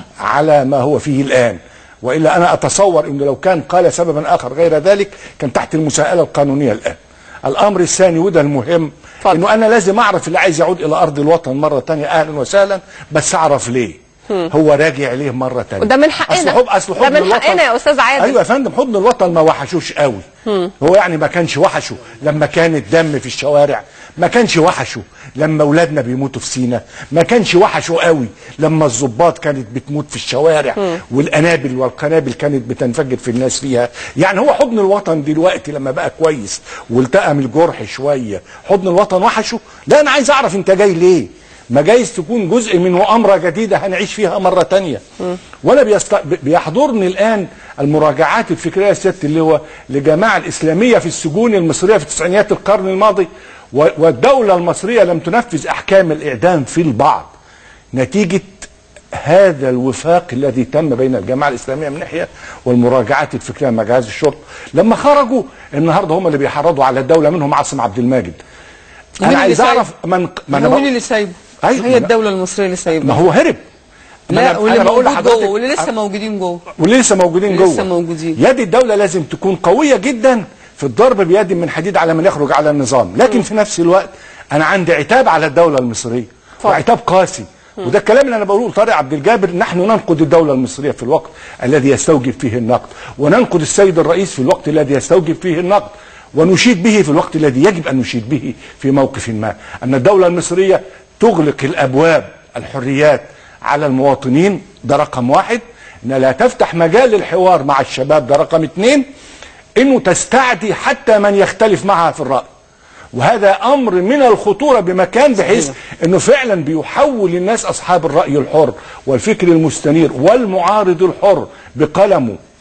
على ما هو فيه الآن، وإلا أنا أتصور أنه لو كان قال سببا آخر غير ذلك كان تحت المساءلة القانونية الآن. الأمر الثاني وده المهم، أنه أنا لازم أعرف اللي عايز يعود إلى أرض الوطن مرة تانية أهلا وسهلا، بس أعرف ليه هو راجع ليه مرة تانية. وده من حقنا، أصل حضن ده من حقنا يا أستاذ عادل. أيوة يا فندم، حضن الوطن ما وحشوش قوي. هو يعني ما كانش وحشه لما كان الدم في الشوارع، ما كانش وحشه لما اولادنا بيموتوا في سينا، ما كانش وحشه قوي لما الضباط كانت بتموت في الشوارع م. والانابل والقنابل كانت بتنفجر في الناس فيها. يعني هو حضن الوطن دلوقتي لما بقى كويس والتئم الجرح شويه، حضن الوطن وحشه؟ لا، انا عايز اعرف انت جاي ليه؟ ما جايز تكون جزء من مؤامره جديده هنعيش فيها مره تانية. وانا بيست... بيحضرني الان المراجعات الفكريه يا سياده اللواء لجماعه الاسلاميه في السجون المصريه في تسعينيات القرن الماضي، و... والدوله المصريه لم تنفذ احكام الاعدام في البعض نتيجه هذا الوفاق الذي تم بين الجماعه الاسلاميه من ناحيه والمراجعات الفكريه مع جهاز الشرطه. لما خرجوا النهارده هم اللي بيحرضوا على الدوله، منهم عاصم عبد الماجد. انا عايز اعرف من ما مين اللي سايبه؟ أيوة، هي الدوله المصريه اللي سايبه. ما هو هرب. لا، واللي موجود جوه واللي لسه موجودين جوه واللي لسه موجودين جوه لسه موجودين. يد الدوله لازم تكون قويه جدا في الضرب بيد من حديد على من يخرج على النظام، لكن م. في نفس الوقت انا عندي عتاب على الدوله المصريه وعتاب قاسي، وده الكلام اللي انا بقوله لطارق عبد الجابر. نحن ننقد الدوله المصريه في الوقت الذي يستوجب فيه النقد، وننقد السيد الرئيس في الوقت الذي يستوجب فيه النقد، ونشيد به في الوقت الذي يجب ان نشيد به في موقف ما. ان الدوله المصريه تغلق الابواب الحريات على المواطنين، ده رقم واحد. ان لا تفتح مجال للحوار مع الشباب، ده رقم اثنين. انه تستعدي حتى من يختلف معها في الرأي، وهذا امر من الخطورة بمكان، بحيث انه فعلا بيحول الناس اصحاب الرأي الحر والفكر المستنير والمعارض الحر بقلمه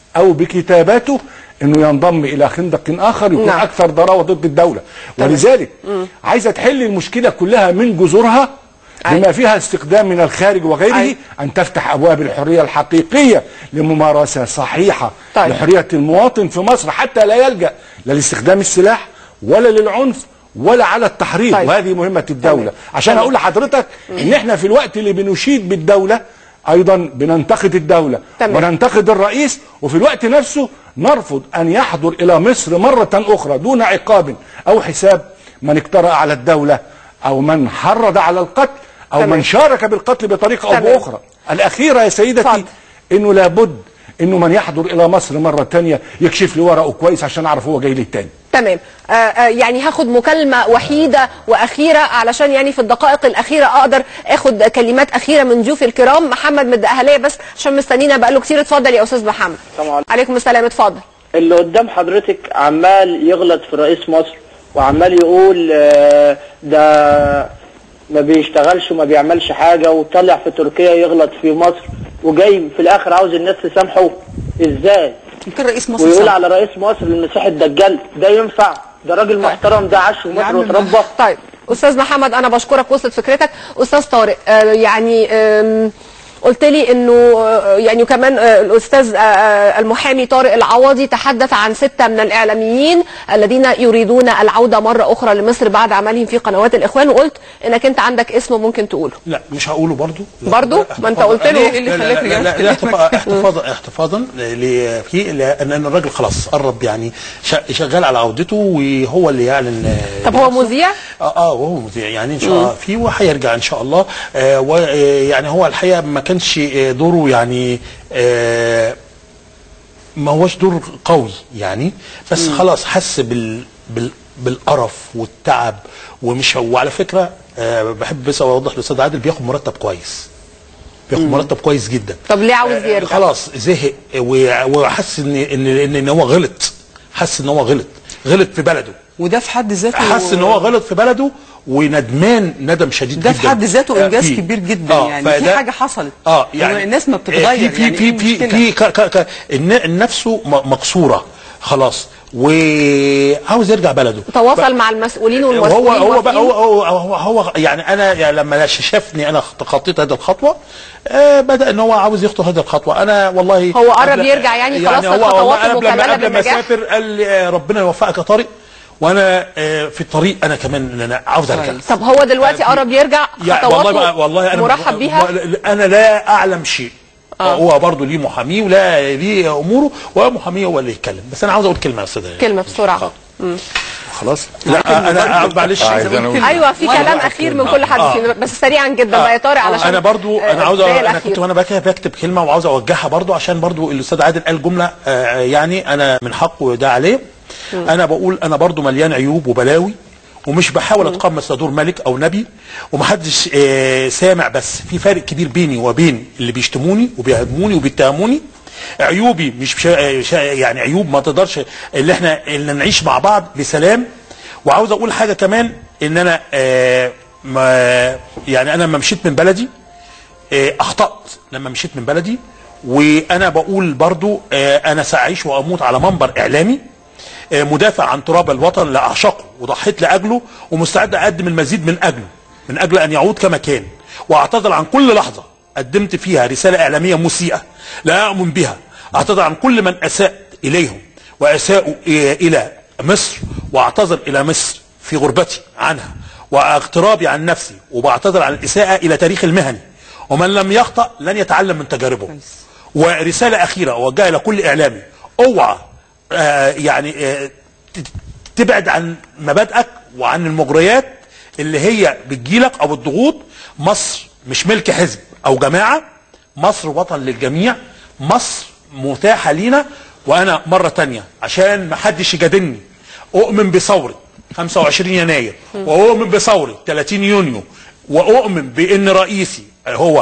او بكتاباته انه ينضم الى خندق اخر يكون نعم. اكثر ضراوه ضد الدوله. طبعا. ولذلك مم. عايزه تحل المشكله كلها من جذورها بما فيها استخدام من الخارج وغيره. أي. ان تفتح ابواب الحريه الحقيقيه لممارسه صحيحه. طيب. لحريه المواطن في مصر حتى لا يلجا لا لاستخدام السلاح ولا للعنف ولا على التحريض. طيب. وهذه مهمه الدوله. طيب. عشان طيب. اقول لحضرتك ان احنا في الوقت اللي بنشيد بالدوله ايضا بننتقد الدوله. طيب. وننتقد الرئيس، وفي الوقت نفسه نرفض ان يحضر الى مصر مره اخرى دون عقاب او حساب من اقترأ على الدوله او من حرض على القتل او طيب. من شارك بالقتل بطريقه او باخرى. الاخيره يا سيدتي فضل. انه لابد انه من يحضر الى مصر مره ثانيه يكشف لي ورقه كويس عشان اعرف هو جاي لي تاني. تمام. آه آه يعني هاخد مكالمه وحيده واخيره علشان يعني في الدقائق الاخيره اقدر اخد كلمات اخيره من ضيوفي الكرام. محمد من الدقهليه بس عشان مستنينا بقاله كتير. اتفضل يا استاذ محمد. السلام عليكم السلام. اتفضل. اللي قدام حضرتك عمال يغلط في رئيس مصر وعمال يقول آه ده ما بيشتغلش وما بيعملش حاجه، وطلع في تركيا يغلط في مصر، وجاي في الاخر عاوز الناس تسامحه. ازاي؟ يمكن رئيس مصر ويقول على رئيس مصر المسيح الدجال؟ ده ينفع؟ ده راجل محترم، ده عاش في مصر وتربى. طيب استاذ محمد انا بشكرك، وصلت فكرتك. استاذ طارق آه يعني آه قلت لي انه يعني كمان الاستاذ المحامي طارق العوضي تحدث عن سته من الاعلاميين الذين يريدون العوده مره اخرى لمصر بعد عملهم في قنوات الاخوان، وقلت انك انت عندك اسم ممكن تقوله. لا مش هقوله برضو. برضو ما انت قلت له. ايه اللي خلاك رجعت؟ لا احتفاظا احتفاظا في لان الراجل خلاص قرب يعني شغال على عودته وهو اللي يعلن. طب هو مذيع؟ اه اه وهو مذيع يعني ان شاء الله في وهيرجع ان شاء الله. آه ويعني هو الحقيقه ما كانش دوره يعني آه ما هوش دور قوي يعني، بس مم. خلاص حس بال بال بالقرف والتعب ومش. وعلى فكره آه بحب بس اوضح للاستاذ عادل بياخد مرتب كويس، بياخد مم. مرتب كويس جدا. طب ليه عاوز يرجع؟ آه خلاص زهق وحس ان ان ان, إن هو غلط، حس ان هو غلط غلط في بلده، وده في حد ذاته حس ان هو غلط في بلده وندمان ندم شديد ده جدا. ده في حد ذاته انجاز آه كبير جدا. آه يعني في حاجه حصلت. اه يعني الناس ما بتتغير. في في في في في نفسه مكسوره خلاص وعاوز يرجع بلده. تواصل مع المسؤولين والمسؤولين. هو هو بقى هو, هو, هو, هو يعني انا يعني لما شافني انا خطيت هذه الخطوه آه بدا ان هو عاوز يخطو هذه الخطوه. انا والله هو قرب يرجع يعني خلاص. يعني الخطوات المكمله بالنجاح. لما سافر قال لي ربنا يوفقك يا طارق، وانا في الطريق انا كمان ان انا عاوز ارجع. طب هو دلوقتي قرب يرجع خطواته والله والله انا مرحب بيها. انا لا اعلم شيء. آه. هو برضه ليه محاميه ولا ليه اموره، ومحاميه هو اللي يتكلم. بس انا عاوز اقول كلمه يا استاذ. كلمه بسرعه. آه. خلاص. لا انا معلش. ايوه في كلام اخير من كل حد فينا. آه. بس سريعا جدا بقى يا طارق علشان انا برضو انا عاوز انا كنت وانا بكتب كلمه وعاوز اوجهها برضو عشان برضو الاستاذ عادل قال جمله آه يعني انا من حقه ده عليه. م. انا بقول انا برضو مليان عيوب وبلاوي ومش بحاول اتقمص لدور ملك او نبي ومحدش آه سامع، بس في فرق كبير بيني وبين اللي بيشتموني وبيهاجموني وبيتهموني. عيوبي مش يعني عيوب ما تقدرش اللي احنا اللي نعيش مع بعض بسلام. وعاوز اقول حاجه كمان ان انا آه ما يعني انا لما مشيت من بلدي آه اخطات لما مشيت من بلدي، وانا بقول برضو آه انا ساعيش واموت على منبر اعلامي آه مدافع عن تراب الوطن اللي اعشقه وضحيت لاجله ومستعد اقدم المزيد من اجله من اجل ان يعود كما كان. واعتذر عن كل لحظه قدمت فيها رساله اعلاميه مسيئه لا اؤمن بها. اعتذر عن كل من اساء اليهم واساءوا الى مصر، واعتذر الى مصر في غربتي عنها واغترابي عن نفسي، وبعتذر عن الاساءه الى تاريخ المهني. ومن لم يخطأ لن يتعلم من تجاربه. ورساله اخيره اوجهها الى كل اعلامي، اوعى آه يعني آه تبعد عن مبادئك وعن المغريات اللي هي بتجيلك او الضغوط. مصر مش ملك حزب او جماعه، مصر وطن للجميع، مصر متاحه لينا. وانا مره تانية عشان ما حدش يجادلني، اؤمن بثوره خمسة وعشرين يناير واؤمن بثوره ثلاثين يونيو، واؤمن بان رئيسي هو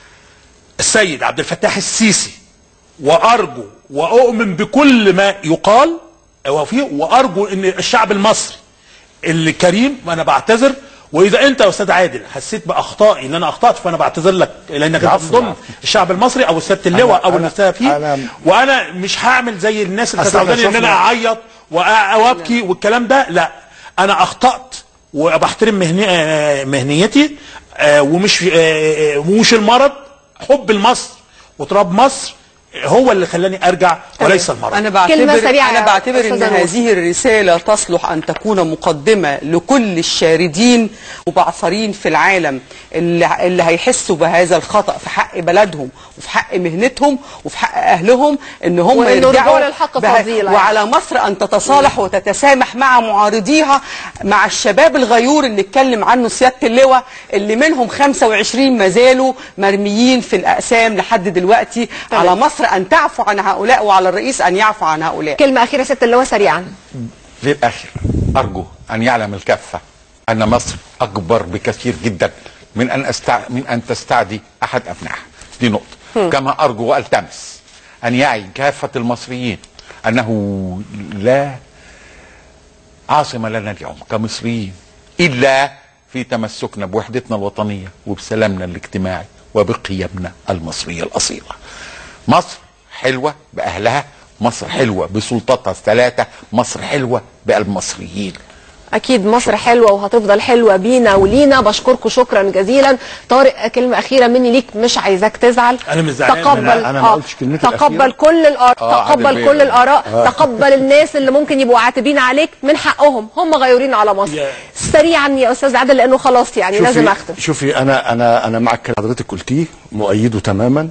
السيد عبد الفتاح السيسي، وارجو واؤمن بكل ما يقال وفيه، وارجو ان الشعب المصري الكريم، وانا بعتذر واذا انت يا استاذ عادل حسيت باخطائي ان انا اخطات فانا بعتذر لك، لانك انت بتضم الشعب المصري او السياده اللواء او المستوى فيه، وانا مش هعمل زي الناس اللي بتعودني ان انا اعيط وابكي والكلام ده. لا، انا اخطات وبحترم مهني مهنيتي، ومش ومش المرض، حب لمصر وتراب مصر هو اللي خلاني ارجع وليس المرض. انا بعتبر انا بعتبر ان هذه الرساله تصلح ان تكون مقدمه لكل الشاردين وبعثرين في العالم اللي, اللي هيحسوا بهذا الخطا في حق بلدهم وفي حق مهنتهم وفي حق اهلهم، ان هم يرجعوا للحق فضيلة، وعلى مصر ان تتصالح وتتسامح مع معارضيها، مع الشباب الغيور اللي اتكلم عنه سياده اللواء، اللي منهم خمسة وعشرين ما زالوا مرميين في الاقسام لحد دلوقتي. طيب. على مصر أن تعفو عن هؤلاء وعلى الرئيس أن يعفو عن هؤلاء. كلمة أخيرة ست اللواء سريعا. للآخر أرجو أن يعلم الكافة أن مصر أكبر بكثير جدا من أن أستع... من أن تستعدي أحد أبنائها. دي نقطة. هم. كما أرجو وألتمس أن يعي كافة المصريين أنه لا عاصمة لنا اليوم كمصريين إلا في تمسكنا بوحدتنا الوطنية وبسلامنا الاجتماعي وبقيمنا المصرية الأصيلة. مصر حلوة بأهلها، مصر حلوة بسلطتها الثلاثة، مصر حلوة بالمصريين. أكيد مصر حلوة وهتفضل حلوة بينا ولينا. بشكركم شكرا جزيلا. طارق، كلمة أخيرة مني ليك، مش عايزاك تزعل. أنا مش زعلان. تقبل أنا, أنا ما قلتش كلمتي تقبل كل الآراء، آه تقبل كل الآراء، آه. تقبل الناس اللي ممكن يبقوا عاتبين عليك، من حقهم، هم غيورين على مصر. yeah. سريعا يا أستاذ عادل لأنه خلاص يعني لازم أختم. شوفي أنا أنا أنا معك حضرتك قلتيه، مؤيده تماما،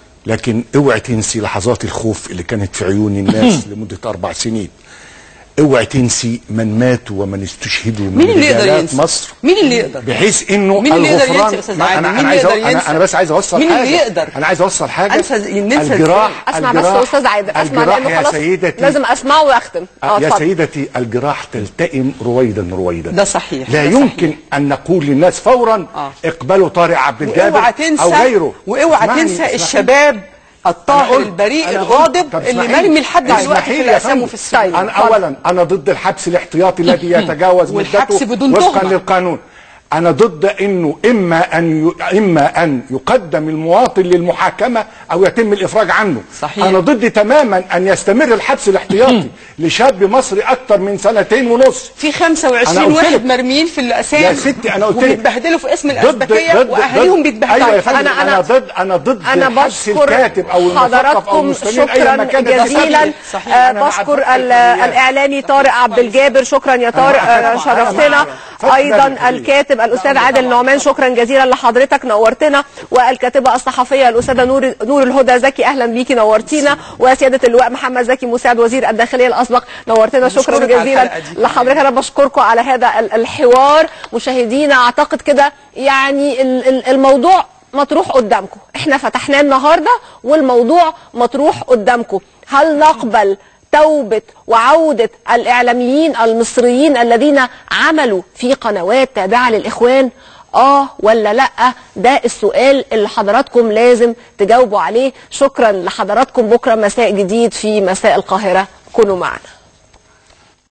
لكن اوعي تنسي لحظات الخوف اللي كانت في عيون الناس لمدة أربع سنين. اوعي تنسي من ماتوا ومن استشهدوا من مين اللي يقدر ينسى؟ مصر. مين اللي يقدر؟ بحيث انه مين اللي يقدر الغفران ينسى؟ انا مين انا عايز أنا, انا بس عايز اوصل مين حاجه. اللي يقدر؟ انا عايز اوصل حاجه. أنسى الجراح اسمع بس يا استاذ عادل، اسمع لانه خلاص سيدتي لازم اسمعه واختم. اه يا سيدتي، الجراح تلتئم رويدا رويدا. ده صحيح. لا ده يمكن صحيح. ان نقول للناس فورا آه. اقبلوا طارق عبد الجابر او غيره. واوعى تنسى الشباب الطاهر البريء الغاضب اللي مرمي لحد دلوقتي في الاقسام وفي السجون. انا اولا انا ضد الحبس الاحتياطي الذي يتجاوز مدته وفقا للقانون. انا ضد انه اما ان ي... اما ان يقدم المواطن للمحاكمه او يتم الافراج عنه. صحيح. انا ضد تماما ان يستمر الحبس الاحتياطي لشاب مصري اكثر من سنتين ونص. في خمسة وعشرين واحد مرميين في الاقسام يا ستي، انا قلت لك وبيتبهدلوا في اسم الاسبكيه واهاليهم بيتبهدلوا. ايوه يا فندم، انا انا ضد انا ضد انا حبس الكاتب او المثقف او المستمر اي مكان. جزيلا آه بشكر الاعلامي طارق عبد الجابر. شكرا يا طارق، آه شرفتنا. ايضا الكاتب الاستاذ عادل نعمان، شكرا جزيلا لحضرتك، نورتنا. والكاتبه الصحفيه الاستاذه نور نور الهدى زكي، اهلا بيكي، نورتينا. وسياده اللواء محمد زكي مساعد وزير الداخليه الاسبق، نورتنا. شكرا جزيلا لحضرتك. انا بشكركم على هذا الحوار. مشاهدينا، اعتقد كده يعني الموضوع مطروح قدامكم، احنا فتحناه النهارده والموضوع مطروح قدامكم. هل نقبل توبة وعودة الإعلاميين المصريين الذين عملوا في قنوات تابعة للإخوان؟ آه ولا لأ؟ ده السؤال اللي حضراتكم لازم تجاوبوا عليه. شكرا لحضراتكم. بكرة مساء جديد في مساء القاهرة، كونوا معنا.